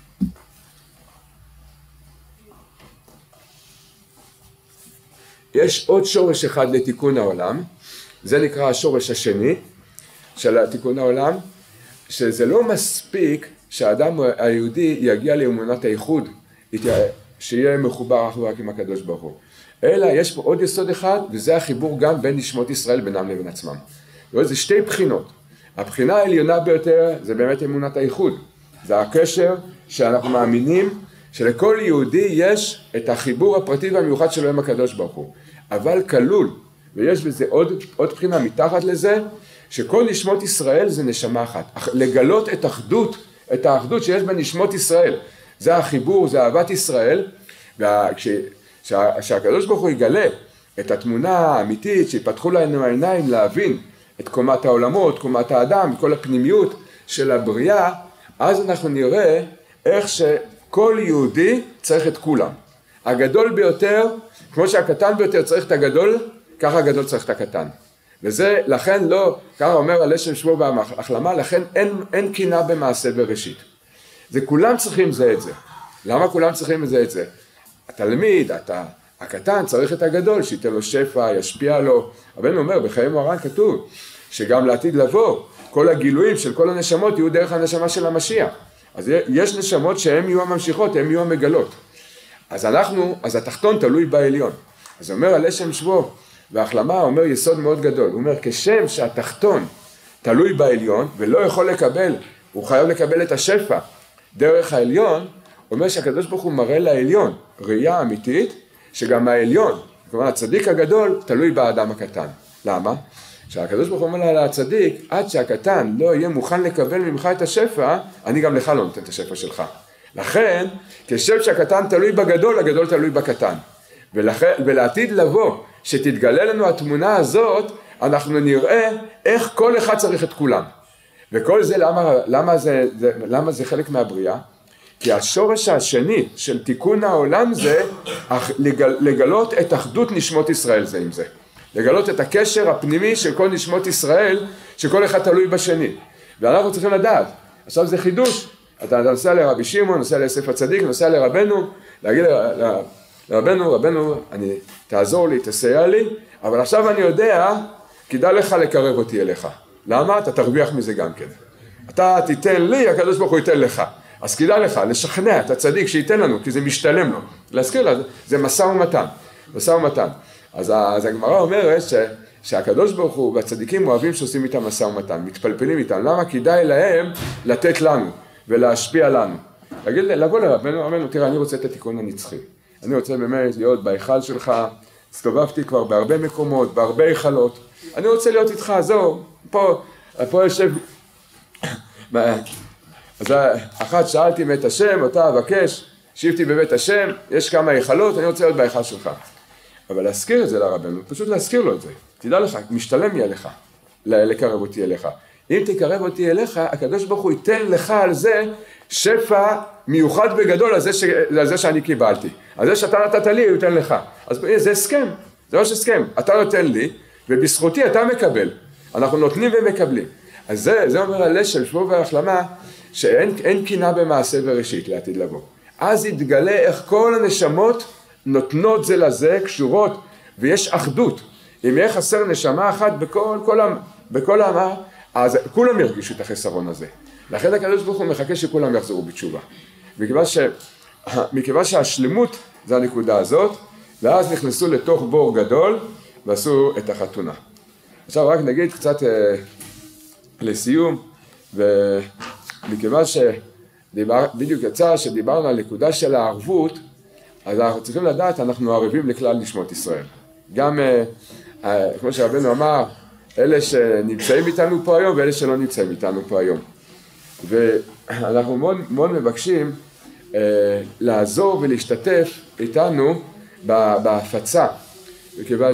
יש עוד שורש אחד לתיקון העולם, זה נקרא השורש השני של תיקון העולם, שזה לא מספיק שהאדם היהודי יגיע לאמונת הייחוד, שיהיה מחובר אך ורק עם הקדוש ברוך הוא. אלא יש פה עוד יסוד אחד, וזה החיבור גם בין נשמות ישראל בינם לבין עצמם. זה שתי בחינות. הבחינה העליונה ביותר זה באמת אמונת הייחוד. זה הקשר שאנחנו מאמינים שלכל יהודי יש את החיבור הפרטי והמיוחד שלו עם הקדוש ברוך הוא. אבל כלול, ויש בזה עוד בחינה מתחת לזה, שכל נשמות ישראל זה נשמה אחת. לגלות את האחדות שיש בין נשמות ישראל. זה החיבור, זה אהבת ישראל, כשהקדוש ברוך הוא יגלה את התמונה האמיתית, שיפתחו לנו העיניים להבין את קומת העולמות, קומת האדם, כל הפנימיות של הבריאה, אז אנחנו נראה איך שכל יהודי צריך את כולם. הגדול ביותר, כמו שהקטן ביותר צריך את הגדול, ככה הגדול צריך את הקטן. וזה, לכן לא, ככה אומר על לשם שמו בהחלמה, לכן אין קינה במעשה בראשית. זה כולם צריכים זה את זה. למה כולם צריכים זה את זה? התלמיד, הקטן צריך את הגדול, שייתן לו שפע, ישפיע לו. רבנו אומר, בחיי מוהר"ן כתוב, שגם לעתיד לבוא, כל הגילויים של כל הנשמות יהיו דרך הנשמה של המשיח. אז יש נשמות שהן יהיו הממשיכות, הן יהיו המגלות. אז התחתון תלוי בעליון. אז אומר על לשם שמו, והחלמה אומר יסוד מאוד גדול. הוא אומר, כשם שהתחתון תלוי בעליון, ולא יכול לקבל, הוא חייב לקבל את השפע דרך העליון, אומר שהקדוש ברוך הוא מראה לעליון ראייה אמיתית, שגם העליון, כלומר הצדיק הגדול, תלוי באדם הקטן. למה? שהקדוש ברוך הוא אומר לצדיק, עד שהקטן לא יהיה מוכן לקבל ממך את השפע, אני גם לך לא נותן את השפע שלך. לכן, כשם שהקטן תלוי בגדול, הגדול תלוי בקטן. ולעתיד לבוא, שתתגלה לנו התמונה הזאת, אנחנו נראה איך כל אחד צריך את כולם. וכל זה, למה זה חלק מהבריאה? כי השורש השני של תיקון העולם זה לגלות את אחדות נשמות ישראל זה עם זה. לגלות את הקשר הפנימי של כל נשמות ישראל, שכל אחד תלוי בשני. ואנחנו צריכים לדעת, עכשיו זה חידוש, אתה נוסע לרבי שמעון, נוסע ליוסף הצדיק, נוסע לרבנו, להגיד לרבנו, תעזור לי, תסייע לי, אבל עכשיו אני יודע, כדאי לך לקרב אותי אליך. למה? אתה תרוויח מזה גם כן. אתה תיתן לי, הקדוש ברוך הוא ייתן לך. אז כדאי לך לשכנע את הצדיק שייתן לנו, כי זה משתלם לו. להזכיר לה, זה משא ומתן, משא ומתן. אז הגמרא אומרת שהקדוש ברוך הוא והצדיקים אוהבים שעושים איתם משא ומתן, מתפלפלים איתם. למה? כדאי להם לתת לנו ולהשפיע לנו. לבוא לרבנו, תראה, אני רוצה את התיקון הנצחי. אני רוצה באמת להיות בהיכל שלך, הסתובבתי כבר בהרבה מקומות, בהרבה היכלות. אני רוצה להיות איתך, זהו, פה יושב. אז אחת שאלתי בית השם, אותה אבקש, שיבתי בבית השם, יש כמה היכלות, אני רוצה להיות בהיכל שלך. אבל להזכיר את זה לרבנו, פשוט להזכיר לו את זה. תדע לך, משתלם לי אליך, לקרב אותי אליך. אם תקרב אותי אליך, הקדוש ברוך הוא ייתן לך על זה שפע מיוחד וגדול על זה שאני קיבלתי. על זה שאתה נתת לי, הוא ייתן לך. אז זה הסכם, זה ממש הסכם. אתה נותן לי, ובזכותי אתה מקבל. אנחנו נותנים ומקבלים. אז זה אומר הלב של שבוע והחלמה, שאין קינה במעשה בראשית לעתיד לבוא. אז יתגלה איך כל הנשמות נותנות זה לזה, קשורות, ויש אחדות. אם יהיה חסר נשמה אחת בכל העם, אז כולם ירגישו את החסרון הזה. לכן הקדוש ברוך הוא מחכה שכולם יחזרו בתשובה. מכיוון שהשלמות זה הנקודה הזאת, ואז נכנסו לתוך בור גדול ועשו את החתונה. עכשיו רק נגיד קצת לסיום, ומכיוון שבדיוק יצא שדיברנו על נקודה של הערבות, אז אנחנו צריכים לדעת, אנחנו ערבים לכלל נשמות ישראל. גם כמו שרבנו אמר, אלה שנמצאים איתנו פה היום ואלה שלא נמצאים איתנו פה היום. ואנחנו מאוד מבקשים לעזור ולהשתתף איתנו בהפצה, מכיוון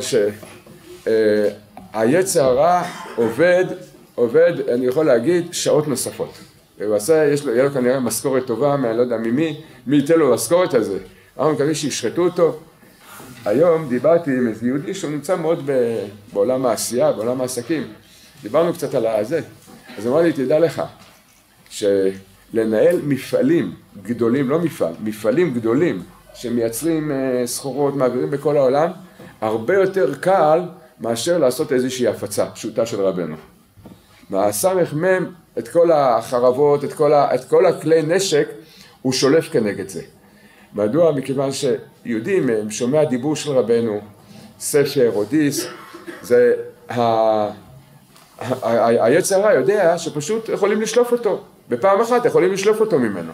שהיצר הרע עובד, אני יכול להגיד, שעות נוספות. יהיה לו כנראה משכורת טובה, אני לא יודע מי ייתן לו משכורת הזה. אנחנו מקווים שישחטו אותו. היום דיברתי עם איזה יהודי שהוא נמצא מאוד בעולם העשייה, בעולם העסקים. דיברנו קצת על זה. אז אמר לי, תדע לך, שלנהל מפעלים גדולים, לא מפעלים גדולים, שמייצרים סחורות, מעבירים בכל העולם, הרבה יותר קל מאשר לעשות איזושהי הפצה, פשוטה של רבנו. מהסמך מם, את כל החרבות, את כל הכלי נשק, הוא שולף כנגד זה. מדוע? מכיוון שיהודים הם שומע דיבור של רבנו, ספר או דיסק, זה היצר הרע יודע שפשוט יכולים לשלוף אותו, בפעם אחת יכולים לשלוף אותו ממנו.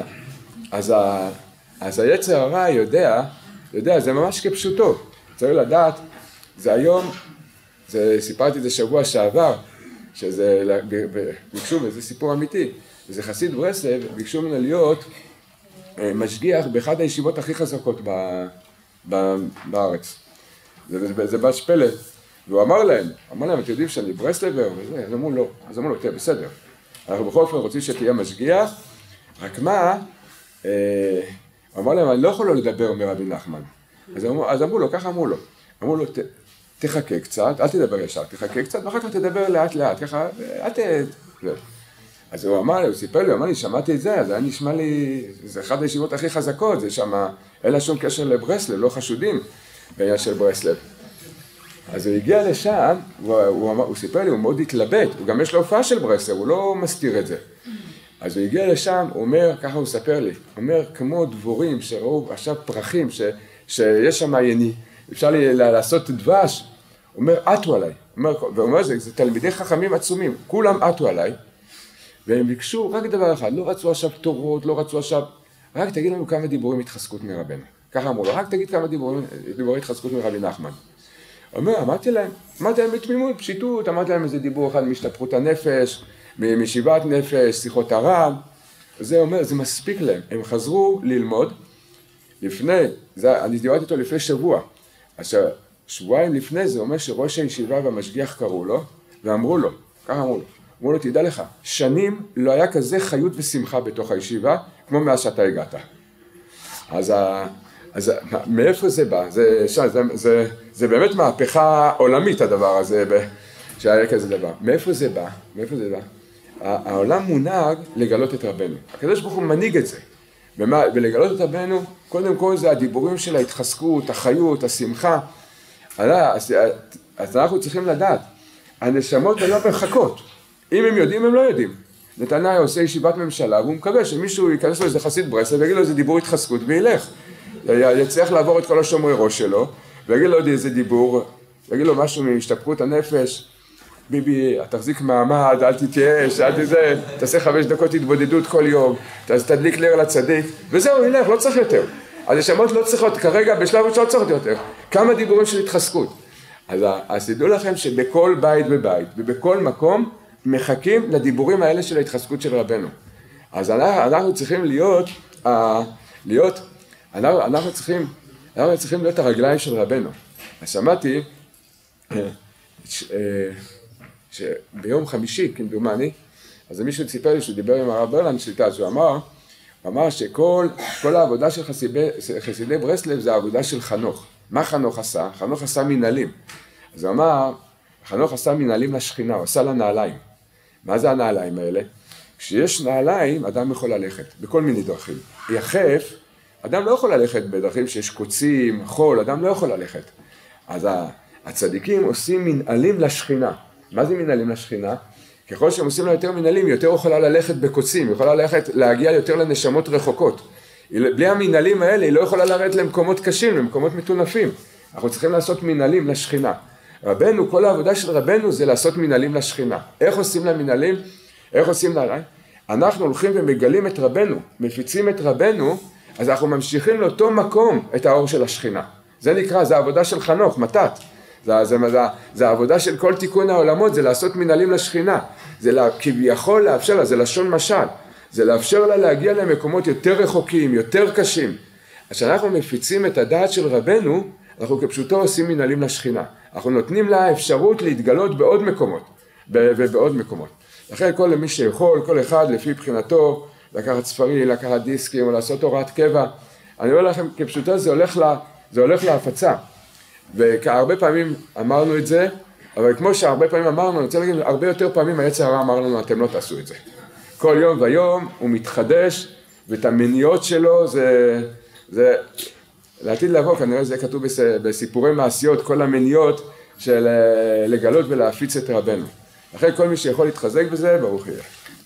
אז היצר הרע יודע, זה ממש כפשוטו, צריך לדעת, זה היום, סיפרתי את זה שבוע שעבר, שזה ביקשו, וזה סיפור אמיתי, וזה חסיד ברסלב, ביקשו ממנו להיות משגיח באחד הישיבות הכי חזקות בארץ. זה בש פלא. והוא אמר להם, אתם יודעים שאני ברסלבר וזה, אז אמרו לו, תהיה בסדר. אנחנו בכל אופן רוצים שתהיה משגיח, רק מה, הוא אמר להם, אני לא יכול לא לדבר מרבי נחמן. אז אמרו לו, ככה אמרו לו, תחכה קצת, אל תדבר ישר, תחכה קצת, ואחר כך תדבר לאט לאט, ככה, אז הוא אמר לי, הוא סיפר לי, הוא אמר לי, שמעתי את זה, אז היה נשמע לי, זה אחת הישיבות הכי חזקות, זה שם, אין לה שום קשר לברסלב, לא חשודים בעניין של ברסלב. אז הוא הגיע לשם, הוא סיפר לי, הוא מאוד התלבט, הוא גם יש לו הופעה של ברסלב, הוא לא מסתיר את זה. אז הוא הגיע לשם, הוא אומר, ככה הוא ספר לי, הוא אומר, כמו דבורים שראו עכשיו פרחים, שיש שם יני, אפשר לי לעשות דבש, הוא אומר, עטו עליי, והוא אומר, זה תלמידי חכמים עצומים, כולם עטו עליי, והם ביקשו רק דבר אחד, לא רצו עכשיו תורות, לא רצו עכשיו, רק תגיד לנו כמה דיבורים התחזקות מרבנו. ככה אמרו לו, רק תגיד כמה דיבורים התחזקות מרבי נחמן. אמרתי להם בתמימות, פשיטות, אמרתי להם איזה דיבור אחד מהשתפכות הנפש, משיבת נפש, שיחות הרב, זה אומר, זה מספיק להם. הם חזרו ללמוד, אני דיברתי איתו לפני שבוע, עכשיו, שבועיים לפני זה אומר שראש הישיבה והמשגיח קראו לו, ואמרו לו, ככה אמרו לו, תדע לך, שנים לא היה כזה חיות ושמחה בתוך הישיבה, כמו מאז שאתה הגעת. אז מאיפה זה בא? זה באמת מהפכה עולמית הדבר הזה, שהיה כזה דבר. מאיפה זה בא? העולם מונהג לגלות את רבנו. הקדוש ברוך הוא מנהיג את זה. ולגלות את רבנו, קודם כל זה הדיבורים של ההתחזקות, החיות, השמחה. אז אנחנו צריכים לדעת, הנשמות לא מחכות. אם הם יודעים, הם לא יודעים. נתניה עושה ישיבת ממשלה, והוא מקווה שמישהו ייכנס לו איזה חסיד ברסלב, ויגיד לו איזה דיבור התחזקות וילך. יצליח לעבור את כל השומרי ראש שלו, ויגיד לו עוד איזה דיבור, ויגיד לו משהו מהשתפכות הנפש, ביבי, תחזיק מעמד, אל תתייאש, אל תזה, תעשה 5 דקות התבודדות כל יום, תדליק נר לצדיק, וזהו, ילך, לא צריך יותר. אז נשמות לא צריכות, כרגע בשלב ראשון לא צריכות יותר. כמה דיבורים של התחזקות. אז תדעו לכם שבכל בית ובית, ובכל מקום, מחכים לדיבורים האלה של ההתחזקות של רבנו. אז אנחנו צריכים אנחנו צריכים להיות הרגליים של רבנו. אז שמעתי שביום חמישי, כמדומני, אז מישהו סיפר לי שהוא דיבר עם הרב ברלנד שליטה, אז הוא אמר שכל העבודה של חסידי ברסלב זה העבודה של חנוך. מה חנוך עשה? חנוך עשה מנהלים. אז הוא אמר, חנוך עשה מנהלים לשכינה, הוא עשה לה נעליים. מה זה הנעליים האלה? כשיש נעליים, אדם יכול ללכת בכל מיני דרכים. יחף, אדם לא יכול ללכת בדרכים שיש קוצים, חול, אדם לא יכול ללכת. אז הצדיקים עושים מנהלים לשכינה. מה זה מנהלים לשכינה? ככל שהם עושים לה יותר מנהלים, יותר יכולה ללכת בקוצים, יכולה להגיע יותר לנשמות רחוקות. בלי המנהלים האלה, היא לא יכולה לרדת למקומות קשים, למקומות מטונפים. אנחנו צריכים לעשות מנהלים לשכינה. רבנו, כל העבודה של רבנו זה לעשות מנהלים לשכינה. איך עושים לה מנהלים? איך עושים לה? אנחנו הולכים ומגלים את רבנו, מפיצים את רבנו, אז אנחנו ממשיכים לאותו מקום את האור של השכינה. זה נקרא, זה העבודה של חנוך, מתת. זה העבודה של כל תיקון העולמות, זה לעשות מנהלים לשכינה. זה כביכול לאפשר לה, זה לשון משל. זה לאפשר לה להגיע למקומות יותר רחוקים, יותר קשים. אז כשאנחנו מפיצים את הדעת של רבנו, אנחנו כפשוטו עושים מנהלים לשכינה. אנחנו נותנים לה אפשרות להתגלות בעוד מקומות, ובעוד מקומות. לכן כל מי שיכול, כל אחד לפי בחינתו, לקחת ספרים, לקחת דיסקים, או לעשות הוראת קבע, אני אומר לכם, כפשוטו זה הולך להפצה. והרבה פעמים אמרנו את זה, אבל כמו שהרבה פעמים אמרנו, אני רוצה להגיד, הרבה יותר פעמים היצר הרע אמר לנו, אתם לא תעשו את זה. כל יום ויום הוא מתחדש, ואת המניות שלו זה לעתיד לבוא, כנראה זה כתוב בסיפורי מעשיות, כל המניות של לגלות ולהפיץ את רבנו. לכן כל מי שיכול להתחזק בזה, ברוך יהיה.